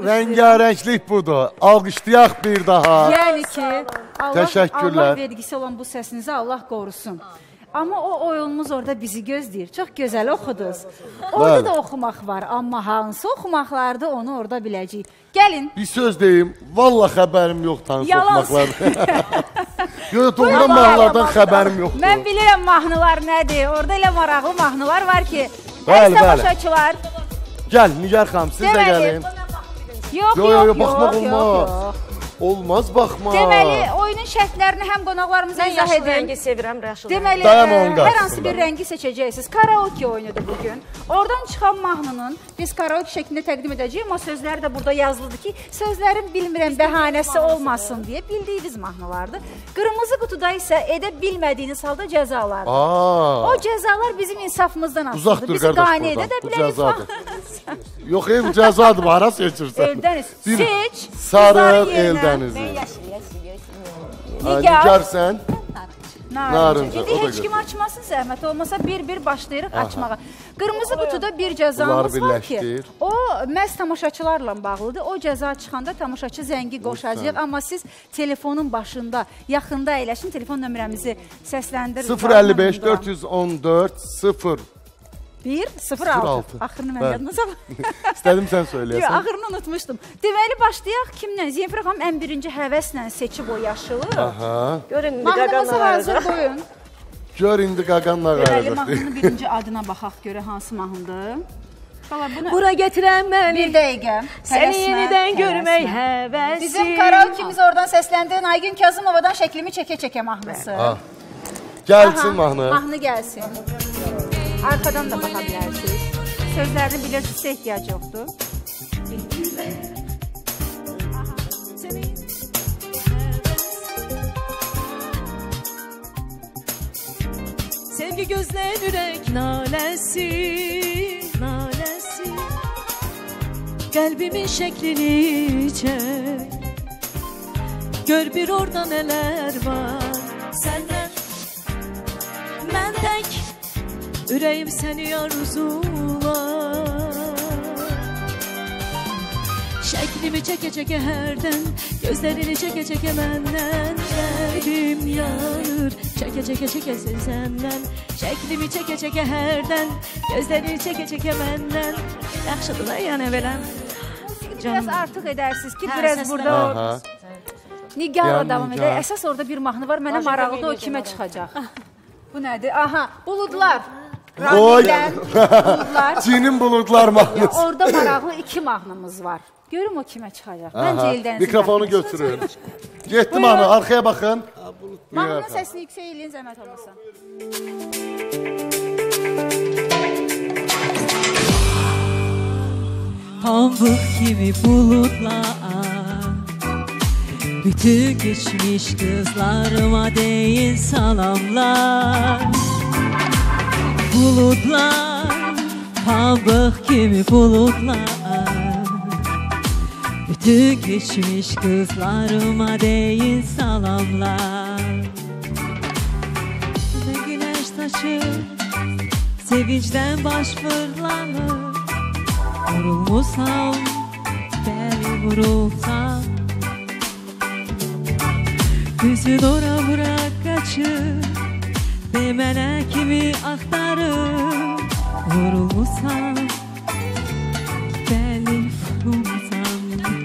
[SPEAKER 6] Rəngarənglik budur. Alqışlayaq bir daha.
[SPEAKER 7] Yəni ki, Allah,
[SPEAKER 6] Təşəkkürlər.
[SPEAKER 7] Allah vergisi olan bu səsinizi Allah qorusun. Amma o oyunumuz orada bizi gözləyir. Çox gözəl oxudunuz. Orada
[SPEAKER 6] Bəli.
[SPEAKER 7] da oxumaq var, amma hansı oxumaqlardır onu orada biləcəyik. Gəlin.
[SPEAKER 6] Bir söz deyim, valla xəbərim yox tanış
[SPEAKER 7] Yalan.
[SPEAKER 6] oxumaqlardan. Yox, doğrudan mahnılardan xəbərim yoxdur.
[SPEAKER 7] Mən bilirəm mahnılar nədir. Orada elə maraqlı mahnılar var ki,
[SPEAKER 6] Bəli,
[SPEAKER 7] əziz
[SPEAKER 6] bəli.
[SPEAKER 7] tamaşaçılar.
[SPEAKER 6] Gəl, Nigar xanım, siz də
[SPEAKER 7] Deməli,
[SPEAKER 6] gəlin.
[SPEAKER 7] Yox,
[SPEAKER 6] Yo, yo,
[SPEAKER 7] yox,
[SPEAKER 6] yo,
[SPEAKER 7] yox,
[SPEAKER 6] baxmaq
[SPEAKER 7] yox,
[SPEAKER 6] olmaz.
[SPEAKER 7] yox.
[SPEAKER 6] Olmaz baxma.
[SPEAKER 7] Deməli, oyunun şərtlərini həm qonaqlarımıza
[SPEAKER 11] Mən
[SPEAKER 7] izah
[SPEAKER 11] yaşlı
[SPEAKER 7] edin.
[SPEAKER 11] rəngi sevirəm, yaşlı
[SPEAKER 7] Deməli,
[SPEAKER 6] Dayan
[SPEAKER 7] ə,
[SPEAKER 6] onun
[SPEAKER 7] hər
[SPEAKER 6] qarşısında.
[SPEAKER 7] hansı bir rəngi seçəcəksiniz. Karaoke oyunudur bugün. Oradan çıxan mahnının biz karaoke şəklində təqdim edəcəyik, amma sözləri də burada yazılıdır ki, sözlərin bilmirəm bəhanəsi olmasın deyə bildiyiniz mahnılardır. Qırmızı qutuda isə edə bilmədiyiniz halda cəzalardır.
[SPEAKER 6] Aa.
[SPEAKER 7] O cəzalar bizim insafımızdan asılıdır.
[SPEAKER 6] Uzaq dur
[SPEAKER 7] Bizi
[SPEAKER 6] qardaş
[SPEAKER 7] qane edə
[SPEAKER 6] buradan.
[SPEAKER 7] də
[SPEAKER 6] Bu
[SPEAKER 7] bilərik.
[SPEAKER 6] cəzadır. Yox, ev cəzadır, hara seçirsən?
[SPEAKER 7] Eldəniz.
[SPEAKER 6] Bir
[SPEAKER 7] Seç.
[SPEAKER 6] sarı
[SPEAKER 7] qızların yerinə.
[SPEAKER 6] Eldənizi.
[SPEAKER 7] Mən yaşlı, yaşlı, yaşlı.
[SPEAKER 6] Nigar.
[SPEAKER 7] Nigar.
[SPEAKER 6] Nigar sən?
[SPEAKER 7] Narıncı.
[SPEAKER 6] Narıncı,
[SPEAKER 7] İndi
[SPEAKER 6] o da
[SPEAKER 7] heç
[SPEAKER 6] gör.
[SPEAKER 7] kim açmasın zəhmət olmasa bir-bir başlayırıq
[SPEAKER 6] Aha.
[SPEAKER 7] açmağa. Qırmızı qutuda bir
[SPEAKER 6] Bunları
[SPEAKER 7] cəzamız var ki,
[SPEAKER 6] birləşdir.
[SPEAKER 7] o məhz tamaşaçılarla bağlıdır. O cəza çıxanda tamaşaçı zəngi qoşacaq, amma siz telefonun başında, yaxında əyləşin, telefon nömrəmizi səsləndirin.
[SPEAKER 6] sıfır əlli beş dörd yüz on dörd sıfır
[SPEAKER 7] bir sıfır altı. Axırını mən
[SPEAKER 6] Bəli.
[SPEAKER 7] yadınıza
[SPEAKER 6] İstədim sən
[SPEAKER 7] Yox,
[SPEAKER 6] söyləyəsən.
[SPEAKER 7] axırını unutmuşdum. Deməli, başlayaq kimlə? Zemfira xanım ən birinci həvəslə seçib o yaşılı.
[SPEAKER 6] Aha.
[SPEAKER 11] Görün, indi
[SPEAKER 7] Mahnımızı
[SPEAKER 11] qaqanla
[SPEAKER 7] hazır
[SPEAKER 11] qaracaq.
[SPEAKER 7] qoyun.
[SPEAKER 6] Gör indi qaqanla
[SPEAKER 7] Deməli,
[SPEAKER 6] qaracaq.
[SPEAKER 7] mahnının birinci adına baxaq görə hansı mahnıdır. Xala, bunu
[SPEAKER 9] Bura gətirən məni,
[SPEAKER 7] bir dəqiqə.
[SPEAKER 9] səni
[SPEAKER 7] Tələsmə,
[SPEAKER 9] yenidən
[SPEAKER 7] tələsmə.
[SPEAKER 9] görmək həvəsi.
[SPEAKER 7] Bizim karaokimiz oradan səsləndiyin Aygün Kazımovadan şəklimi çəkə-çəkə mahnısı.
[SPEAKER 6] Ah. Gəlsin
[SPEAKER 7] Aha,
[SPEAKER 6] mahnı.
[SPEAKER 7] Mahnı gəlsin. Arxadan da baxa bilərsiniz. Sözlərini bilirsinizsə ehtiyac yoxdur.
[SPEAKER 9] Sevgi gözlən ürək naləsi, naləsi. Qəlbimin şəklini çək. Gör bir orada nələr var. Səndən mən tək, ürəyim səni arzular. Şəklimi çəkə-çəkə hərdən, gözlərini çəkə-çəkə məndən. Qəlbim yanır, çəkə-çəkə-çəkə səndən. Şəklimi çəkə-çəkə hərdən, gözlərini çəkə-çəkə məndən. Yaxşıdır da yəni beləm.
[SPEAKER 7] Biraz artıq edərsiniz ki,
[SPEAKER 9] Hə,
[SPEAKER 7] biraz
[SPEAKER 9] səslər-
[SPEAKER 7] burada o
[SPEAKER 6] Aha.
[SPEAKER 7] Nigarla
[SPEAKER 6] Yəni
[SPEAKER 7] davam
[SPEAKER 6] Nigar.
[SPEAKER 7] edək. Əsas orada bir mahnı var. Mənə maraqlıdır o kimə çıxacaq. Bu nədir? Aha, buludlar.
[SPEAKER 6] Oy.
[SPEAKER 7] Rahimdən buludlar.
[SPEAKER 6] Cinin buludlar mahnısı.
[SPEAKER 7] Orada maraqlı iki mahnımız var. Görüm o kimə çıxacaq. Məncə
[SPEAKER 6] Aha.
[SPEAKER 7] Eldənizin
[SPEAKER 6] Mikrofonu
[SPEAKER 7] mahnısı.
[SPEAKER 6] götürün. Getdi mahnı, arxaya baxın.
[SPEAKER 7] Mahnının səsini yüksək eləyin, zəhmət olmasa.
[SPEAKER 9] Pambıq kimi bulutlar, bütün geçmiş kızlarıma deyin salamlar. Bulutlar, pambıq kimi bulutlar, bütün geçmiş kızlarıma deyin salamlar. Ve güneş taşır, sevinçten baş fırlanır. Vurulmuşsam, beni vurulsam. Gözün ora bırak kaçır, demene kimi aktarır. Vurulmuşsam, beni vurulsam.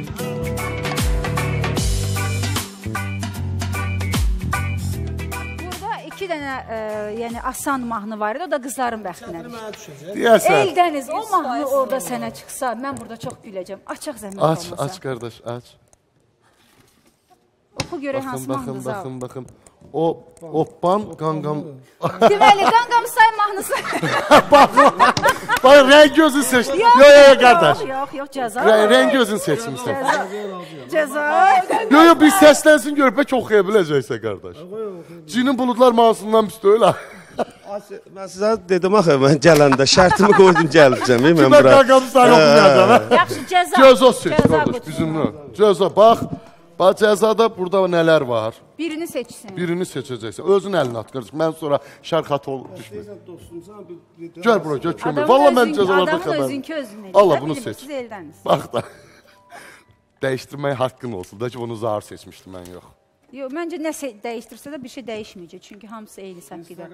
[SPEAKER 7] Burada iki dənə e, yəni asan mahnı var idi. O da qızların bəxtinədir.
[SPEAKER 6] Deyəsən.
[SPEAKER 7] Eldəniz, o mahnı orada sənə çıxsa, mən burada çox güləcəm. Açaq zəhmət
[SPEAKER 6] Aç,
[SPEAKER 7] olmasa.
[SPEAKER 6] aç qardaş, aç.
[SPEAKER 7] Oxu görək
[SPEAKER 6] Baxın,
[SPEAKER 7] hansı
[SPEAKER 6] baxın,
[SPEAKER 7] mahnıdır.
[SPEAKER 6] baxın, baxın. O, oppan, qanqam.
[SPEAKER 7] Deməli, Qanqam say mahnısı.
[SPEAKER 6] Bax, rəng gözün seç. Yo, yo, yo, qardaş.
[SPEAKER 7] Yox, yox, yox, cəza.
[SPEAKER 6] Rə- Rəng gözün seçmişsən.
[SPEAKER 7] Cəza.
[SPEAKER 6] Yo, yo, bir səslənsin görüb, bəlkə oxuya biləcəksə, qardaş. Cinin buludlar mahnısından pis deyil, ha.
[SPEAKER 10] Mən sizə dedim axı, mən gələndə şərtimi qoydum gələcəm, mən
[SPEAKER 6] Mən
[SPEAKER 10] bura.
[SPEAKER 6] qanqamı sən oxuyacaq, ha.
[SPEAKER 7] Yaxşı, cəza.
[SPEAKER 6] Cəza seç,
[SPEAKER 7] Cəza
[SPEAKER 6] qardaş,
[SPEAKER 7] qutusu.
[SPEAKER 6] bizimlə. Cəza, bax. Bax, cəzada burada nələr var?
[SPEAKER 7] Birini seçsin.
[SPEAKER 6] Birini seçəcəksən. Özün əlinə at, qardaş. Mən sonra şərxat ol düşmür. Gəl bura, gəl kömür. Valla mən cəzalarda
[SPEAKER 7] Adamın
[SPEAKER 6] xəbərim.
[SPEAKER 7] özünkü özünə.
[SPEAKER 6] Allah bunu seç.
[SPEAKER 7] Siz eldəniz.
[SPEAKER 6] Bax da. dəyişdirməyə haqqın olsun da ki, bunu zar seçmişdim mən, yox.
[SPEAKER 7] Yox, məncə nə dəyişdirsə də bir şey dəyişməyəcək. Çünki hamısı eyni səmkidə.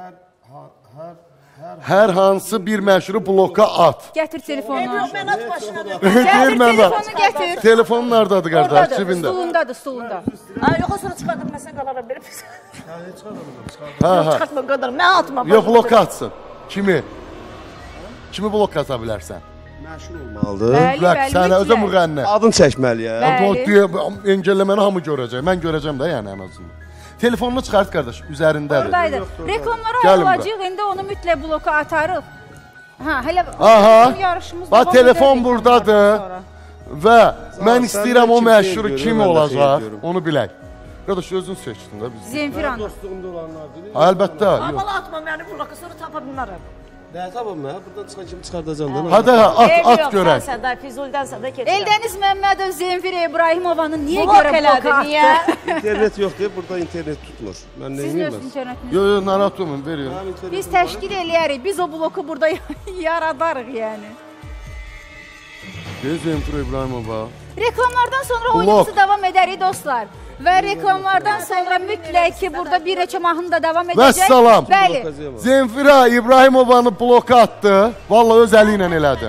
[SPEAKER 6] Hər hansı bir məşhuru bloka at.
[SPEAKER 7] Gətir telefonu.
[SPEAKER 11] Mən at başına da.
[SPEAKER 7] Gətir telefonu, gətir.
[SPEAKER 6] Telefonun nerdadır qardaş?
[SPEAKER 7] Oradadır,
[SPEAKER 6] Cibində.
[SPEAKER 7] stulundadır, stulunda.
[SPEAKER 11] Ay, yox, sonra çıxardım, mən sən qalaram belə pis.
[SPEAKER 6] Ha, ha.
[SPEAKER 11] Çıxartma qədər, mən atma.
[SPEAKER 6] Yox, bloka atsın. Kimi? Kimi bloka ata bilərsən?
[SPEAKER 10] Məşhur olmalıdır.
[SPEAKER 7] Bəli,
[SPEAKER 6] Bak,
[SPEAKER 7] bəli,
[SPEAKER 6] sənə özə
[SPEAKER 7] mütləq.
[SPEAKER 6] müğənni.
[SPEAKER 10] Adın çəkməli ya.
[SPEAKER 7] Bəli.
[SPEAKER 6] Engelləməni hamı görəcək. Mən görəcəm də yəni ən azından. Telefonunu çıxart qardaş, üzərindədir.
[SPEAKER 7] Oradaydı. Reklamlara
[SPEAKER 6] Gəlin
[SPEAKER 7] ayrılacaq, indi onu mütləq bloka atarıq. Ha, hələ
[SPEAKER 6] Aha.
[SPEAKER 7] bizim yarışımız
[SPEAKER 6] Bax,
[SPEAKER 7] davam
[SPEAKER 6] telefon
[SPEAKER 7] edər
[SPEAKER 6] buradadır.
[SPEAKER 7] reklamlardan sonra.
[SPEAKER 6] Və mən
[SPEAKER 10] sən
[SPEAKER 6] istəyirəm
[SPEAKER 10] də
[SPEAKER 6] o
[SPEAKER 10] kim
[SPEAKER 6] məşhuru
[SPEAKER 10] xeyir
[SPEAKER 6] kim
[SPEAKER 10] görür, mən də
[SPEAKER 6] olacaq,
[SPEAKER 10] xeyir görürüm.
[SPEAKER 6] onu bilək. Qardaş, özün seçdin də bizi.
[SPEAKER 7] Zenfir Hanım.
[SPEAKER 6] Əlbəttə, yox.
[SPEAKER 11] Amma atma məni bloka, sonra tapa bilmərəm.
[SPEAKER 10] Nə tapam mən? Buradan çıxan kimi çıxardacam da.
[SPEAKER 6] Hadi at, at görək.
[SPEAKER 11] Sən də Füzulidən də keçirəm.
[SPEAKER 7] Eldəniz Məmmədov Zenfir İbrahimovanı niyə
[SPEAKER 11] Blok
[SPEAKER 7] görə bloka
[SPEAKER 11] elədi,
[SPEAKER 7] atdı?
[SPEAKER 11] niyə?
[SPEAKER 10] İnternet yox deyə burada internet tutmur. Mən nə
[SPEAKER 7] Sizin
[SPEAKER 10] edeyim
[SPEAKER 7] öz
[SPEAKER 10] mən?
[SPEAKER 7] internetiniz.
[SPEAKER 6] Yox, yox, narahat olmayın, veriyorum.
[SPEAKER 7] Biz təşkil eləyərik, biz o bloku burada yaradarıq yəni.
[SPEAKER 6] Deyir Zenfir İbrahimova.
[SPEAKER 7] Reklamlardan sonra
[SPEAKER 6] Blok.
[SPEAKER 7] oyunumuzu davam edərik dostlar. Və reklamlardan sonra mütləq ki, burada bir neçə mahnı da davam edəcək.
[SPEAKER 6] Vəssalam.
[SPEAKER 7] Bəli.
[SPEAKER 6] Zenfira İbrahimovanı bloka atdı. Vallahi öz əli ilə elədi.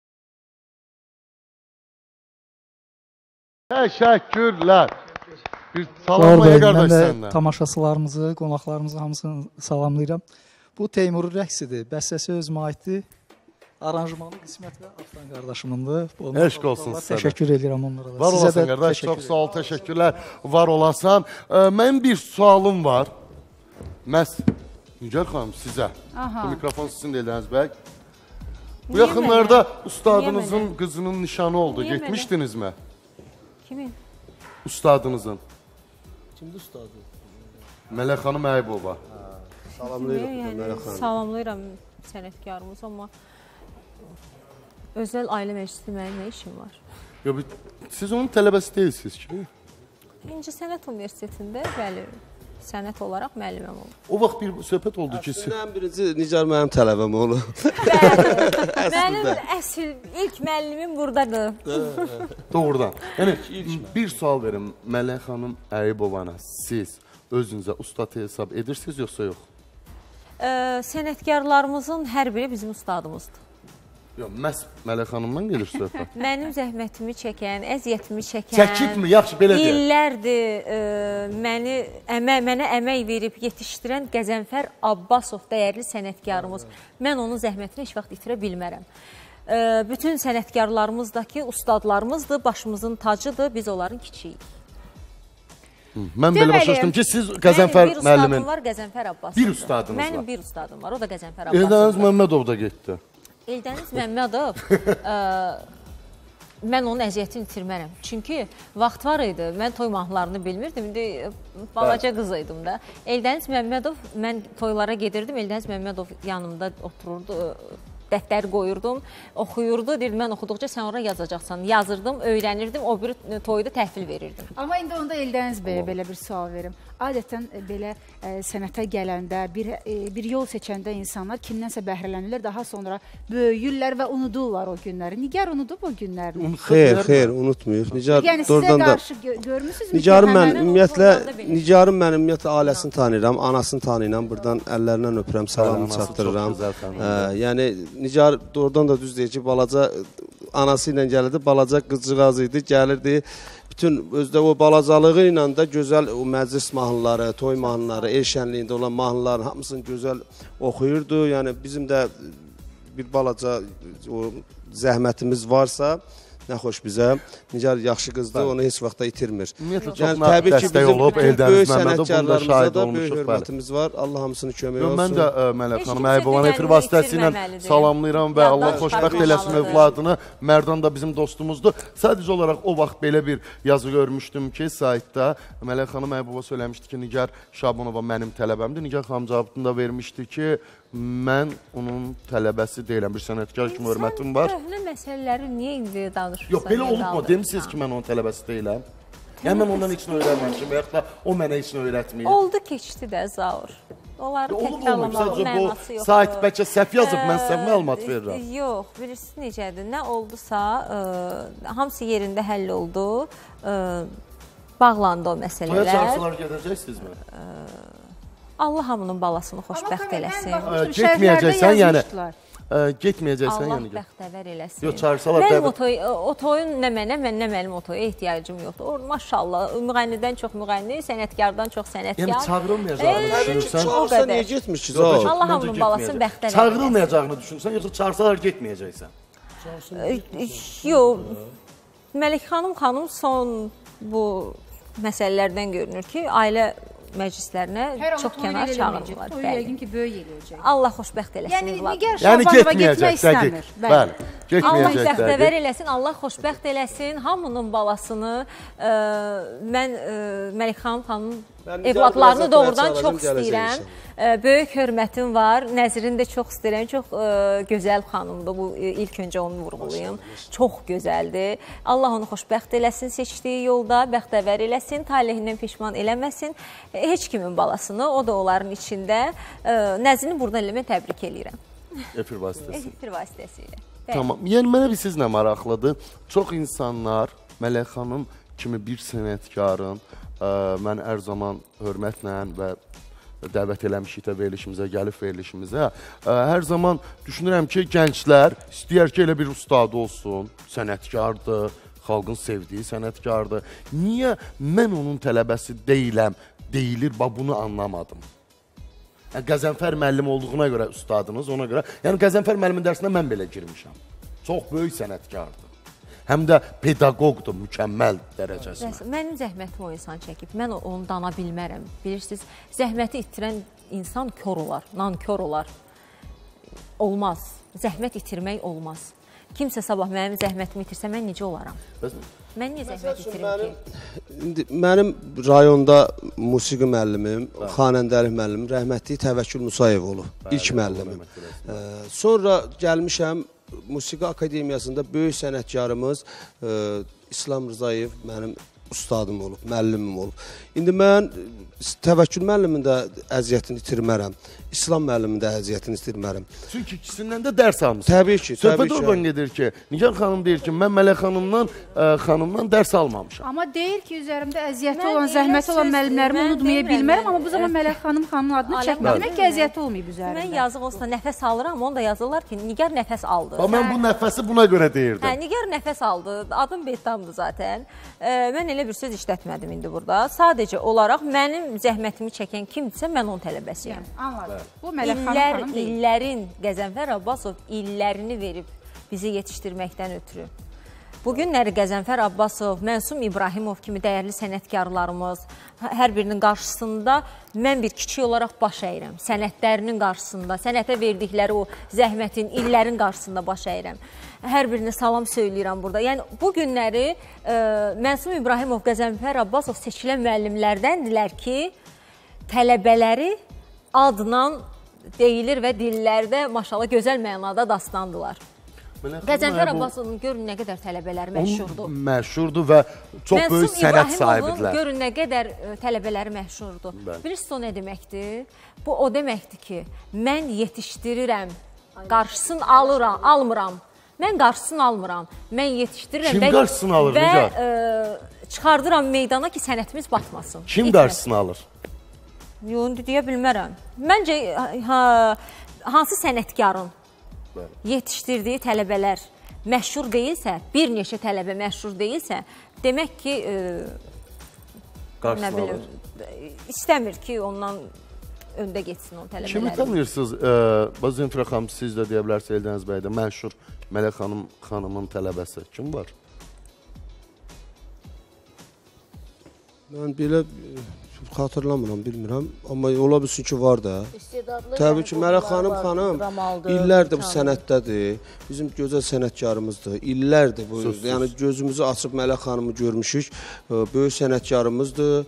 [SPEAKER 6] Təşəkkürlər. Bir salamlaya qardaş
[SPEAKER 12] Mən
[SPEAKER 6] səndən.
[SPEAKER 12] də tamaşaçılarımızı, qonaqlarımızı hamısını salamlayıram. Bu Teymur rəqsidir, bəstəsi özümə aiddir. Aranjmanı qismət və Aftan qardaşımındır.
[SPEAKER 6] Eşq olsun sizə.
[SPEAKER 12] Təşəkkür edirəm onlara da.
[SPEAKER 6] Var olasan qardaş, çox sağ ol, təşəkkürlər. Var olasan. Mənim bir sualım var. Məhz Nigar xanım sizə. Bu mikrofon sizin də Eldəniz bəy. Bu yaxınlarda ustadınızın qızının nişanı oldu. Getmişdinizmi?
[SPEAKER 9] Kimin?
[SPEAKER 6] Ustadınızın.
[SPEAKER 10] Kimdir ustadı?
[SPEAKER 6] Mələk xanım Əybova.
[SPEAKER 10] Salamlayırıq Mələk xanım.
[SPEAKER 9] Salamlayıram sənətkarımız, amma özəl ailə məclisi mənim nə işim var?
[SPEAKER 6] Yo, siz onun tələbəsi deyilsiniz ki?
[SPEAKER 9] İnci Sənət Universitetində, bəli, sənət olaraq müəlliməm oldu.
[SPEAKER 6] O vaxt bir söhbət oldu ki...
[SPEAKER 10] Əslində ən birinci Nicar mənim tələbəm oldu.
[SPEAKER 9] Mənim əsl, ilk müəllimim buradadır.
[SPEAKER 6] Doğrudan. Yəni, bir sual verin. Mələk xanım Əybovana siz özünüzə ustad hesab edirsiniz, yoxsa yox?
[SPEAKER 9] Sənətkarlarımızın hər biri bizim ustadımızdır.
[SPEAKER 6] Yox, məhz Mələk xanımdan gedir söhbət.
[SPEAKER 9] Mənim zəhmətimi çəkən, əziyyətimi çəkən,
[SPEAKER 6] çəkibmi? Yaxşı, belə deyək.
[SPEAKER 9] İllərdir məni, əmək, mənə əmək verib yetişdirən Qəzənfər Abbasov dəyərli sənətkarımız. Mən onun zəhmətini heç vaxt itirə bilmərəm. Bütün sənətkarlarımızdakı ustadlarımızdır, başımızın tacıdır, biz onların kiçiyik.
[SPEAKER 6] Mən belə başlaşdım ki, siz Qəzənfər müəllimin...
[SPEAKER 9] Mənim bir ustadım var, Qəzənfər Abbasov.
[SPEAKER 6] Bir ustadınız var.
[SPEAKER 9] Mənim bir ustadım var, o da Qəzənfər Abbasov.
[SPEAKER 6] Eldəniz Məmmədov da getdi.
[SPEAKER 9] Eldəniz Məmmədov, mən onun əziyyətini itirmərəm. Çünki vaxt var idi, mən toy mahnılarını bilmirdim, indi balaca qız idim da. Eldəniz Məmmədov, mən toylara gedirdim, Eldəniz Məmmədov yanımda otururdu, dəftəri qoyurdum, oxuyurdu, deyirdi, mən oxuduqca sən ora yazacaqsan. Yazırdım, öyrənirdim, o bir toyda təhvil verirdim.
[SPEAKER 7] Amma indi onda Eldəniz bəyə belə bir sual verim. Adətən belə sənətə gələndə, bir yol seçəndə insanlar kimdənsə bəhrələnirlər, daha sonra böyüyürlər və unudurlar o günləri. Nigar unudub o günlərini?
[SPEAKER 10] Xeyr, xeyr, unutmuyuz.
[SPEAKER 7] Yəni sizə qarşı görmüsünüzmü?
[SPEAKER 10] Nigarın mən ümumiyyətlə, Nigarın mən ümumiyyətlə ailəsini tanıyıram, anasını tanıyıram, buradan əllərindən öpürəm, salamını çatdırıram. Yəni, Nigar doğrudan da düz deyir ki, balaca anası ilə gəlirdi, balaca qızcığaz idi, gəlirdi. Bütün özdə o balacalığı ilə də gözəl o məclis mahnıları, toy mahnıları, el şənliyində olan mahnıların hamısını gözəl oxuyurdu. Yəni bizim də bir balaca o zəhmətimiz varsa, nə xoş bizə. Nigar yaxşı qızdır, onu heç vaxtda itirmir.
[SPEAKER 6] Ümumiyyətlə, çox dəstək olub, Eldəniz Məmmədov, bunda şahid olmuşuq.
[SPEAKER 10] Hörmətimiz var, Allah hamısını kömək olsun.
[SPEAKER 6] Mən də Mələk xanım Əybovanın efir vasitəsilə salamlayıram və Allah xoşbəxt eləsin övladını. Mərdan da bizim dostumuzdur. Sadəcə olaraq o vaxt belə bir yazı görmüşdüm ki, saytda Mələk xanım Əybova söyləmişdi ki, Nigar Şabunova mənim tələbəmdir. Nigar xanım cavabını da vermişdi ki, mən onun tələbəsi deyiləm, bir sənətkar kimi hörmətim var.
[SPEAKER 9] Sən köhnə məsələləri niyə indi danışırsan?
[SPEAKER 6] Yox, belə olubmu? Demişsiniz ki, mən onun tələbəsi deyiləm. Yəni, mən ondan heç nə öyrənməmişim və yaxud da o mənə heç nə öyrətməyib.
[SPEAKER 9] Oldu, keçdi də, Zaur. Onları təkrarlamalı mənası yoxdur.
[SPEAKER 6] Sayt bəlkə səhv yazıb, mən səhv məlumat verirəm.
[SPEAKER 9] Yox, bilirsiniz necədir? Nə oldusa, hamısı yerində həll oldu, bağlandı o məsələlər.
[SPEAKER 6] Toya çağırsılar gedəcəksinizmi?
[SPEAKER 9] Allah hamının balasını xoşbəxt eləsin.
[SPEAKER 6] Getməyəcəksən, yəni. Getməyəcəksən, yəni.
[SPEAKER 9] Allah bəxtəvər eləsin.
[SPEAKER 6] Yox, çağırsalar.
[SPEAKER 9] Mənim o toyun nə mənə, mən nə mənim o toya ehtiyacım yoxdur. Maşallah, müğənnidən çox müğənni, sənətkardan çox sənətkar.
[SPEAKER 6] Yəni, çağırılmayacağını düşünürsən.
[SPEAKER 10] Çağırsa niyə getmir ki?
[SPEAKER 9] Allah hamının balasını bəxtəvər eləsin.
[SPEAKER 6] Çağırılmayacağını düşünürsən, yoxsa çağırsalar getməyəcəksən?
[SPEAKER 9] Yox, Məlik xanım xanım son bu məsələlərdən görünür ki, ailə məclislərinə çox kənar çağırırlar.
[SPEAKER 7] Toyu yəqin ki, böyük eləyəcək.
[SPEAKER 9] Allah xoşbəxt eləsin.
[SPEAKER 7] Yəni, Nigar
[SPEAKER 6] Yəni
[SPEAKER 7] Şabanova getmək istəmir.
[SPEAKER 6] Bəli, getməyəcək.
[SPEAKER 9] Allah bəxtəvər eləsin, Allah xoşbəxt eləsin. Hamının balasını, mən Məlik xanım xanım evladlarını doğrudan çox istəyirəm. Böyük hörmətim var. Nəzrin də çox istəyirəm. Çox gözəl xanımdır. Bu ilk öncə onu vurğulayım. Çox gözəldir. Allah onu xoşbəxt eləsin seçdiyi yolda, bəxtəvər eləsin, talehindən peşman eləməsin. Heç kimin balasını, o da onların içində. Nəzrini buradan eləmə təbrik eləyirəm.
[SPEAKER 6] Efir vasitəsilə.
[SPEAKER 9] Efir vasitəsilə.
[SPEAKER 6] Tamam. Yəni, mənə bir sizinlə maraqlıdır. Çox insanlar Mələk xanım kimi bir sənətkarın mən hər zaman hörmətlə və dəvət eləmişik də verilişimizə, gəlib verilişimizə. Hər zaman düşünürəm ki, gənclər istəyər ki, elə bir ustad olsun, sənətkardır, xalqın sevdiyi sənətkardır. Niyə mən onun tələbəsi deyiləm, deyilir, bax bunu anlamadım. Yəni, Qəzənfər müəllim olduğuna görə ustadınız, ona görə. Yəni, Qəzənfər müəllimin dərsində mən belə girmişəm. Çox böyük sənətkardır. Həm də pedaqoqdur, mükəmməl dərəcəsində.
[SPEAKER 9] Mənim zəhmətim o insan çəkib. Mən onu dana bilmərəm. Bilirsiniz, zəhməti itirən insan kör olar, nankör olar. Olmaz. Zəhmət itirmək olmaz. Kimsə sabah mənim zəhmətimi itirsə, mən necə olaram? Mən niyə zəhmət itirim ki?
[SPEAKER 10] Mənim rayonda musiqi müəllimim, xanəndəlik müəllimim, rəhmətli Təvəkkül Musayev olub. İlk müəllimim. Sonra gəlmişəm, Musiqi Akademiyasında böyük sənətkarımız İslam Rızayev mənim ustadım olub, müəllimim olub. İndi mən Təvəkkül müəllimin də əziyyətini itirmərəm. İslam müəllimin də əziyyətini itirmərəm.
[SPEAKER 6] Çünki ikisindən də dərs almışsınız.
[SPEAKER 10] Təbii ki, təbii
[SPEAKER 6] Söhbət
[SPEAKER 10] ki.
[SPEAKER 6] oradan gedir ki, Nigar xanım deyir ki, mən Mələk xanımdan, ə, xanımdan dərs almamışam.
[SPEAKER 7] Amma deyir ki, üzərimdə əziyyəti
[SPEAKER 9] Mən
[SPEAKER 7] olan,
[SPEAKER 9] elə
[SPEAKER 7] zəhməti olan
[SPEAKER 9] söz-
[SPEAKER 7] müəllimlərimi
[SPEAKER 9] mən
[SPEAKER 7] unutmaya
[SPEAKER 9] demirəm,
[SPEAKER 7] bilmərəm,
[SPEAKER 9] mən-
[SPEAKER 7] amma bu zaman Mələk xanım xanımın adını
[SPEAKER 9] Aləm
[SPEAKER 7] çəkmə.
[SPEAKER 9] xanım.
[SPEAKER 7] Demək ki, əziyyəti olmayıb
[SPEAKER 9] Mən
[SPEAKER 7] üzərində.
[SPEAKER 9] yazıq olsa nəfəs alıram, onu da yazırlar ki, Nigar nəfəs aldı.
[SPEAKER 6] Bax, mən bu nəfəsi buna görə deyirdim.
[SPEAKER 9] Hə, Nigar nəfəs aldı. Adım Behtamdır zaten. E, mən elə bir söz işlətmədim indi burada. Sadəcə olaraq mənim zəhmətimi çəkən kimdirsə, mən onun tələbəsiyəm.
[SPEAKER 7] Anladım. Bu Mələk xanım
[SPEAKER 9] İllər,
[SPEAKER 7] xanım deyil.
[SPEAKER 9] illərin Qəzənfər Abbasov illərini verib bizi yetişdirməkdən ötürü. Bu günləri Qəzənfər Abbasov, Mənsum İbrahimov kimi dəyərli sənətkarlarımız, hər birinin qarşısında mən bir kiçik olaraq baş əyirəm. Sənətlərinin qarşısında, sənətə verdikləri o zəhmətin, illərin qarşısında baş əyirəm. Hər birinə salam söyləyirəm burada. Yəni, bu günləri e, Mənsum İbrahimov, Qəzənfər Abbasov seçilən müəllimlərdəndirlər ki, tələbələri adla deyilir və dillərdə maşallah gözəl mənada dastandılar. Qəzənfər Abbasovun görün nə qədər tələbələri məşhurdur.
[SPEAKER 6] Məşhurdur və çox böyük sənət sahibidirlər.
[SPEAKER 9] Görün nə qədər ə, tələbələri məşhurdur. Bilirsiniz o nə deməkdir? Bu o deməkdir ki, mən yetişdirirəm, qarşısını alıram, almıram. Mən qarşısını almıram. Mən yetişdirirəm
[SPEAKER 6] Kim
[SPEAKER 9] və,
[SPEAKER 6] qarşısını alır,
[SPEAKER 9] və
[SPEAKER 6] Nigar?
[SPEAKER 9] ə, çıxardıram meydana ki, sənətimiz batmasın.
[SPEAKER 6] Kim qarşısını alır?
[SPEAKER 9] Yox, deyə bilmərəm. Məncə ha, hansı sənətkarın yetişdirdiyi tələbələr məşhur deyilsə, bir neçə tələbə məşhur deyilsə, demək ki, e, nə bilim, istəmir ki, ondan öndə getsin o tələbələri.
[SPEAKER 6] Kimi tanıyırsınız? Zenfira xanım, siz də deyə bilərsiniz, Eldəniz bəy də məşhur Mələk xanım xanımın tələbəsi. Kim var?
[SPEAKER 10] Mən belə xatırlamıram, bilmirəm. Amma ola bilsin ki, var da. Təbii ki, Mələk xanım xanım illərdir bu sənətdədir. Bizim gözəl sənətkarımızdır. İllərdir bu.
[SPEAKER 6] Sus, sus.
[SPEAKER 10] Yəni gözümüzü açıb Mələk xanımı görmüşük. Böyük sənətkarımızdır.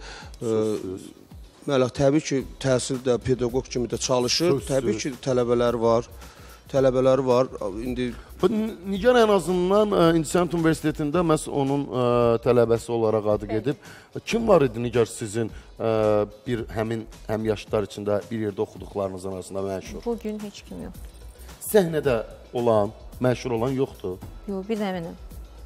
[SPEAKER 10] Mələk təbii ki, təhsildə, pedaqoq kimi də çalışır.
[SPEAKER 6] Sus,
[SPEAKER 10] Təbii
[SPEAKER 6] sus.
[SPEAKER 10] ki, tələbələri var. Tələbələri var. İndi
[SPEAKER 6] Nigar ən azından İncəsənət Universitetində məhz onun ə, tələbəsi olaraq adı gedib. Kim var idi Nigar sizin ə, bir həmin həm yaşlar içində bir yerdə oxuduqlarınız arasında məşhur?
[SPEAKER 9] Bugün heç kim yox.
[SPEAKER 6] Səhnədə olan, məşhur olan yoxdur.
[SPEAKER 9] Yox, bir də mənim.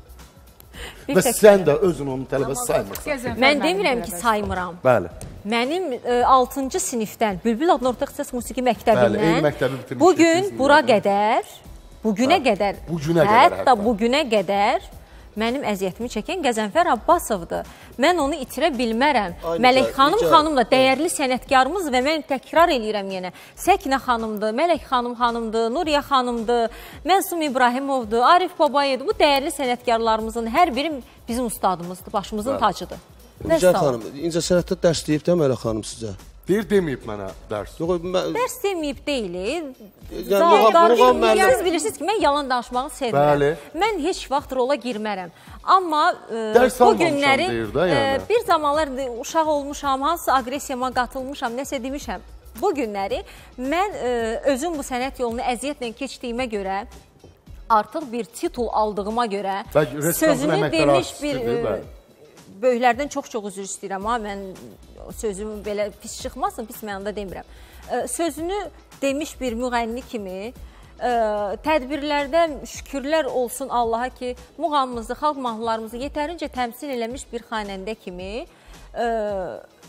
[SPEAKER 6] Və sən də özün onun tələbəsi saymırsan.
[SPEAKER 9] Mən demirəm ki, saymıram.
[SPEAKER 6] Bəli.
[SPEAKER 9] Mənim altıncı sinifdən Bülbül adlı orta ixtisas musiqi
[SPEAKER 6] Bəli, eyni
[SPEAKER 9] məktəbindən
[SPEAKER 6] məktəbi bitirmişik.
[SPEAKER 9] bugün bura qədər, bugünə qədər,
[SPEAKER 6] bu günə qədər
[SPEAKER 9] hətta
[SPEAKER 6] hətta.
[SPEAKER 9] bugünə qədər mənim əziyyətimi çəkən Qəzənfər Abbasovdur. Mən onu itirə bilmərəm.
[SPEAKER 10] Aynen,
[SPEAKER 9] Mələk xanım
[SPEAKER 10] necə-
[SPEAKER 9] xanım da dəyərli sənətkarımız və mən təkrar eləyirəm yenə. Səkinə xanımdır, Mələk xanım xanımdır, Nuriyə xanımdır, Mənsum İbrahimovdur, Arif Babayevdir. Bu dəyərli sənətkarlarımızın hər biri bizim ustadımızdır, başımızın tacıdır.
[SPEAKER 10] Nigar xanım, İncəsənətdə dərs deyib də Mələk xanım sizə?
[SPEAKER 6] Deyir, deməyib mənə dərs.
[SPEAKER 10] Yox, mən...
[SPEAKER 9] Dərs deməyib deyil.
[SPEAKER 10] Yəni, muğam- muğam müəllim-
[SPEAKER 9] Siz bilirsiniz ki, mən yalan danışmağı sevmirəm.
[SPEAKER 6] Bəli.
[SPEAKER 9] Mən heç vaxt rola girmərəm. Amma e,
[SPEAKER 6] Dərs
[SPEAKER 9] bu
[SPEAKER 6] almamışam
[SPEAKER 9] günləri
[SPEAKER 6] deyir də, yəni.
[SPEAKER 9] e, bir zamanlar uşaq olmuşam, hansı aqressiyama qatılmışam, nəsə demişəm. Bu günləri mən e, özüm bu sənət yolunu əziyyətlə keçdiyimə görə, artıq bir titul aldığıma görə,
[SPEAKER 6] Bəlkə rəssamın
[SPEAKER 9] sözünü
[SPEAKER 6] əməkdar
[SPEAKER 9] demiş bir
[SPEAKER 6] artistidir,
[SPEAKER 9] e,
[SPEAKER 6] bəli.
[SPEAKER 9] böyüklərdən çox-çox üzr istəyirəm, ha, mən sözümü belə pis çıxmasın, pis mənada demirəm. E, sözünü demiş bir müğənni kimi, e, tədbirlərdə şükürlər olsun Allaha ki, muğamımızı, xalq mahnılarımızı yetərincə təmsil eləmiş bir xanəndə kimi, e,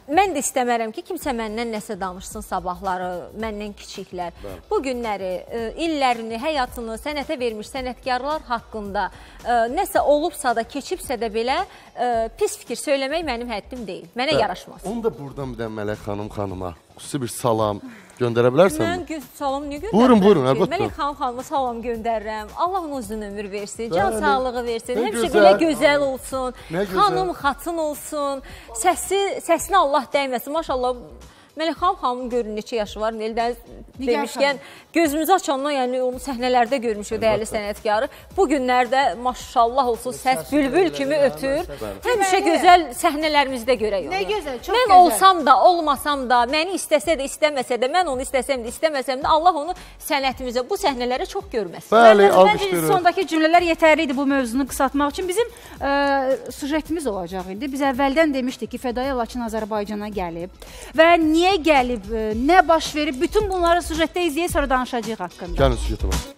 [SPEAKER 9] mən də istəmərəm ki, kimsə məndən nəsə danışsın sabahları, məndən kiçiklər. Bəli. Bu günləri, illərini, həyatını sənətə vermiş sənətkarlar haqqında nəsə olubsa da, keçibsə də belə pis fikir söyləmək mənim həddim deyil. Mənə Bəli. yaraşmaz.
[SPEAKER 6] Onu da buradan bir də Mələk xanım xanıma xüsusi bir salam göndərə bilərsən mi?
[SPEAKER 9] Mən salam niyə göndərirəm?
[SPEAKER 6] Buyurun, buyurun, əlbəttə.
[SPEAKER 9] Mələk xanım xanıma salam göndərirəm. Allah ona uzun ömür versin, can sağlığı versin. Həmişə belə gözəl olsun, xanım xatın olsun, səsi, səsinə Allah dəyməsin. Maşallah, Mələk xanım xanımın görün neçə yaşı var, Nildən demişkən, gözümüzü açandan, yəni onu səhnələrdə görmüşük dəyərli sənətkarı. Bu günlərdə maşallah olsun, səs bülbül kimi ötür. Həmişə gözəl səhnələrimizdə görək onu.
[SPEAKER 7] Nə gözəl, çox gözəl.
[SPEAKER 9] Mən olsam da, olmasam da, məni istəsə də, istəməsə də, mən onu istəsəm də, istəməsəm də, Allah onu sənətimizə, bu səhnələrə çox görməsin.
[SPEAKER 6] Bəli, alqışlayırıq.
[SPEAKER 7] Sondakı cümlələr yetərli idi bu mövzunu qısaltmaq üçün. Bizim sujetimiz olacaq indi. Biz əvvəldən demişdik ki, Fədai Laçın Azərbaycana gəlib və niyə gəlib, nə baş verib, bütün bunları sujetdə izləyək, sonra danışacağıq haqqında.
[SPEAKER 6] Gəlin sujetə bax.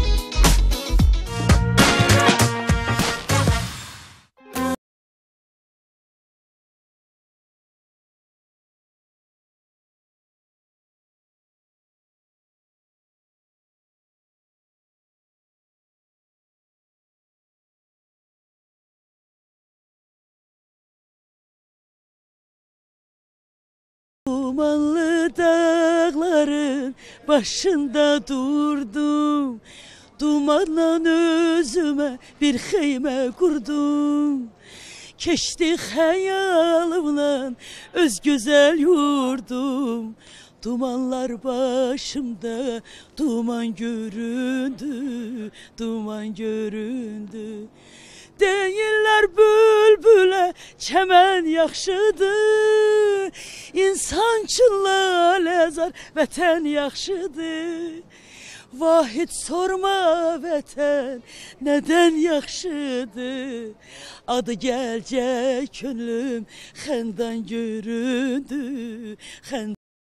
[SPEAKER 13] Dumanlı dağların başında durdum, dumanla özüme bir xeymə qurdum. Keçdi xəyalımla öz gözəl yurdum, dumanlar başımda duman göründü, duman göründü. Deyirlər bülbülə çəmən yaxşıdır, İnsan üçün laləzar vətən yaxşıdır. Vahid sorma vətən nədən yaxşıdır, Adı gəlcək könlüm xəndan göründü, xəndan.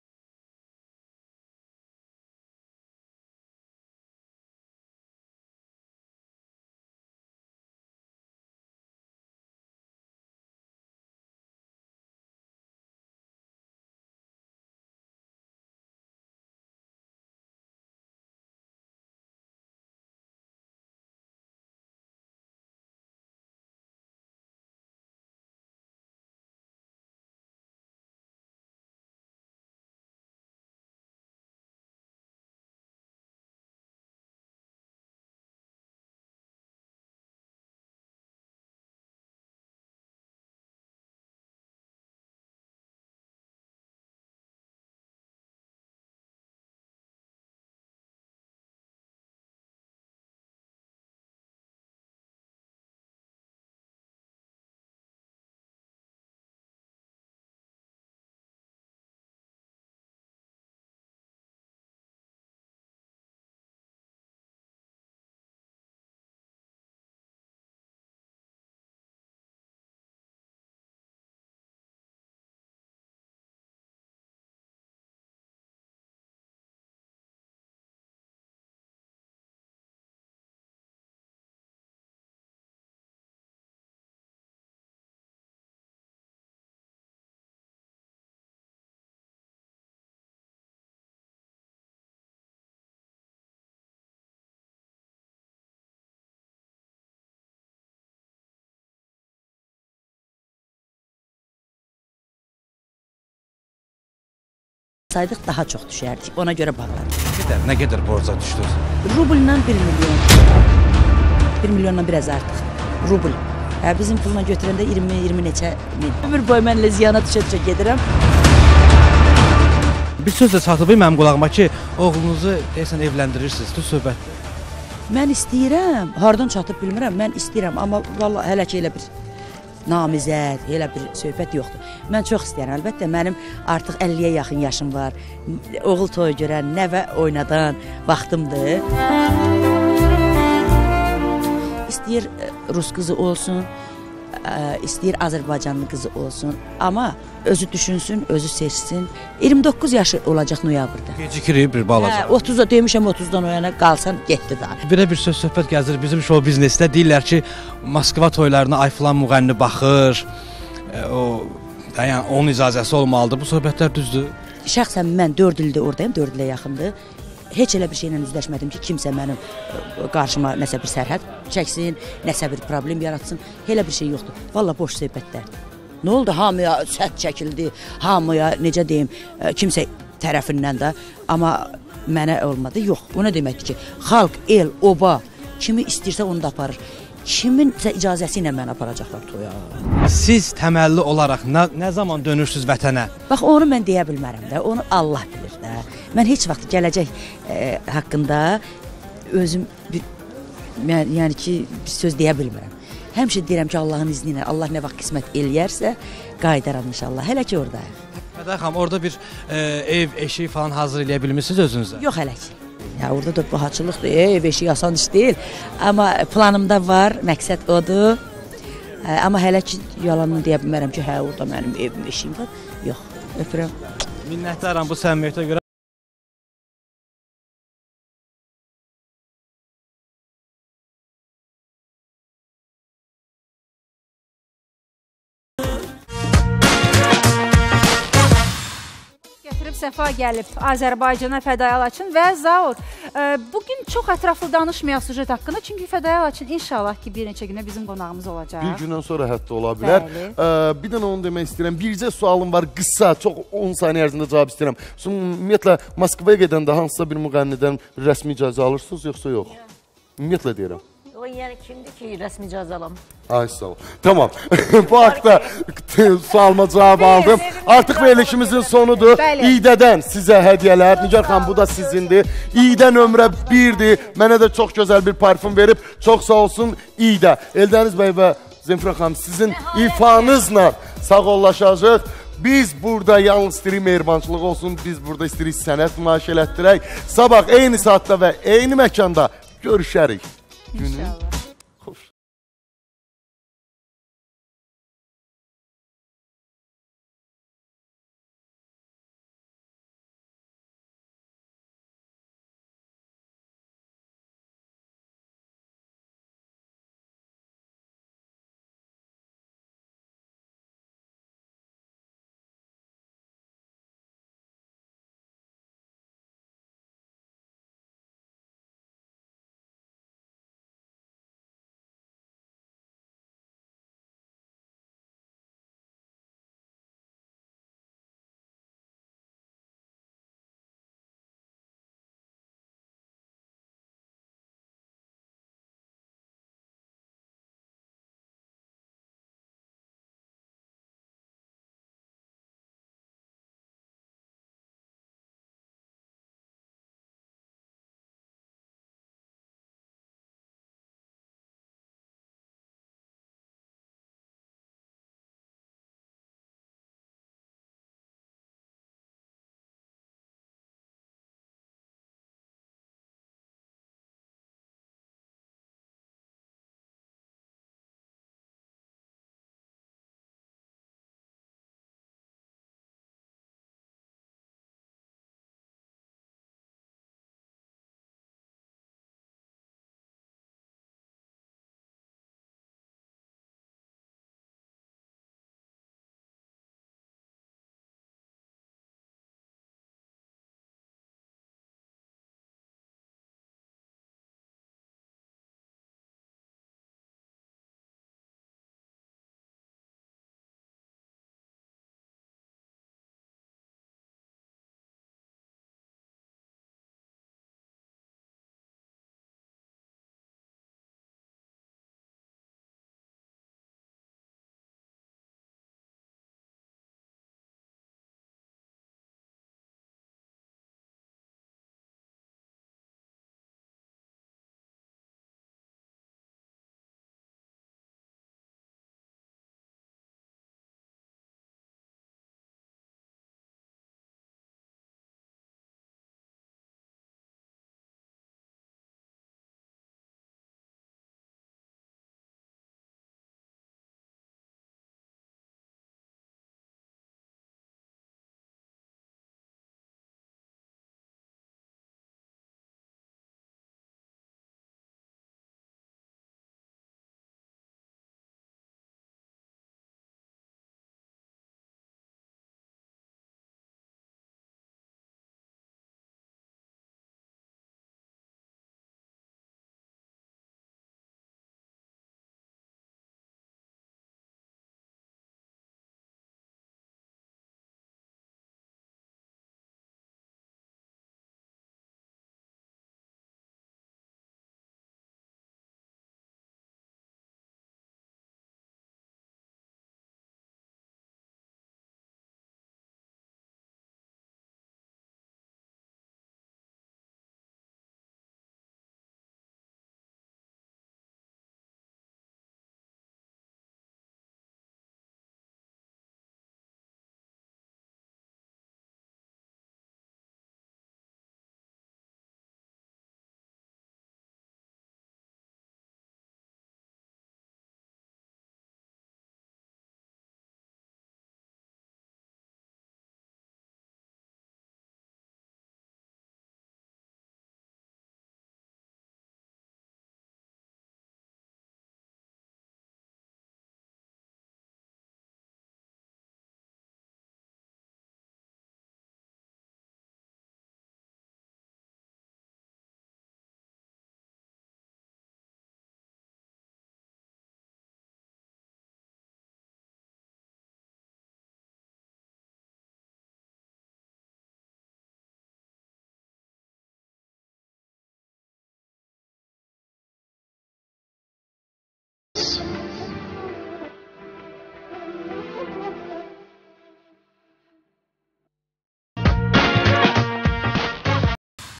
[SPEAKER 5] Saydıq daha çox düşərdik. Ona görə bağladık.
[SPEAKER 8] Nə qədər, nə qədər borca düşdünüz?
[SPEAKER 5] Rubllə bir milyon. bir milyondan biraz artıq. Rubl. Hə, bizim puluna götürəndə iyirmi iyirmi neçə min. Ömür boyu mənlə ziyana düşə-düşə gedirəm.
[SPEAKER 8] Bir sözlə çatıb mənim qulağıma ki, oğlunuzu deyəsən evləndirirsiniz. Bu söhbətdir.
[SPEAKER 5] Mən istəyirəm. Hardan çatıb bilmirəm. Mən istəyirəm, amma vallahi hələ ki elə bir namizəd, elə bir söhbət yoxdur. Mən çox istəyirəm, əlbəttə, mənim artıq əlliyə yaxın yaşım var. Oğul toyu görən, nəvə oynadan vaxtımdır. İstəyir Rus qızı olsun, istəyir Azərbaycanlı qızı olsun. Amma özü düşünsün, özü seçsin. iyirmi doqquz yaşı olacaq noyabrda.
[SPEAKER 8] Gecikir bir balaca.
[SPEAKER 5] Hə, otuzda demişəm, otuzdan o yana qalsan, getdi daha.
[SPEAKER 8] Belə bir söz söhbət gəzir bizim show biznesdə. Deyirlər ki, Moskva toylarına Ayfilan müğənni baxır. O Yəni onun icazəsi olmalıdır. Bu söhbətlər düzdür.
[SPEAKER 5] Şəxsən mən dörd ildir oradayım, dörd ilə yaxındır. Heç elə bir şeylə üzləşmədim ki, kimsə mənim qarşıma nəsə bir sərhəd çəksin, nəsə bir problem yaratsın. Elə bir şey yoxdur. Vallahi boş söhbətlərdir. Nə oldu? Hamıya sədd çəkildi, hamıya necə deyim, kimsə tərəfindən də, amma mənə olmadı. Yox, o nə deməkdir ki, xalq, el, oba kimi istəyirsə onu da aparır. Kimin icazəsi ilə məni aparacaqlar toya?
[SPEAKER 8] Siz təməlli olaraq nə, nə zaman dönürsünüz vətənə?
[SPEAKER 5] Bax, onu mən deyə bilmərəm də, onu Allah bilir də. Mən heç vaxt gələcək e, haqqında özüm bir, mən, yəni ki, bir söz deyə bilmirəm. Həmişə deyirəm ki, Allahın izni ilə, Allah nə vaxt qismət eləyərsə, qaydaram inşallah. Hələ ki, oradayım.
[SPEAKER 8] Fəda xanım, orada bir e, ev, eşik falan hazır eləyə bilmirsiniz özünüzə?
[SPEAKER 5] Yox, hələ ki. Ya orada da bahaçılıqdır, ev, eşik asan iş deyil. Amma planımda var, məqsəd odur. Amma hələ ki, yalanını deyə bilmərəm ki, hə, orada mənim evim, eşiyim var. Yox, öpürəm.
[SPEAKER 8] Minnətdaram bu səmimiyyətə görə.
[SPEAKER 7] Səfa gəlib Azərbaycana Fədaya Laçın və Zaur. Bugün çox ətraflı danışmayaq sujet haqqında, çünki Fədaya Laçın inşallah ki, bir neçə günə bizim qonağımız olacaq.
[SPEAKER 6] Bir gündən sonra hətta ola bilər. Bir dənə onu demək istəyirəm. Bircə sualım var, qısa, çox on saniyə ərzində cavab istəyirəm. Ümumiyyətlə, Moskvaya gedəndə hansısa bir müğənnidən rəsmi icazə alırsınız, yoxsa yox? Ümumiyyətlə deyirəm.
[SPEAKER 11] O, yəni kimdir ki, rəsmi icazə alam?
[SPEAKER 6] Ay, sağ ol. Tamam. Bu haqda sualıma cavab aldım. Artıq verilişimizin sonudur. İydədən sizə hədiyyələr. Nigar xan, bu da sizindir. İydə nömrə birdir. Mənə də çox gözəl bir parfum verib. Çox sağ olsun İydə. Eldəniz bəy və Zemfira xanım, sizin ifanızla sağollaşacaq. Biz burada yalnız istəyirik mehribançılıq olsun. Biz burada istəyirik sənət nümayiş elətdirək. Sabah eyni saatda və eyni məkanda görüşərik. Günün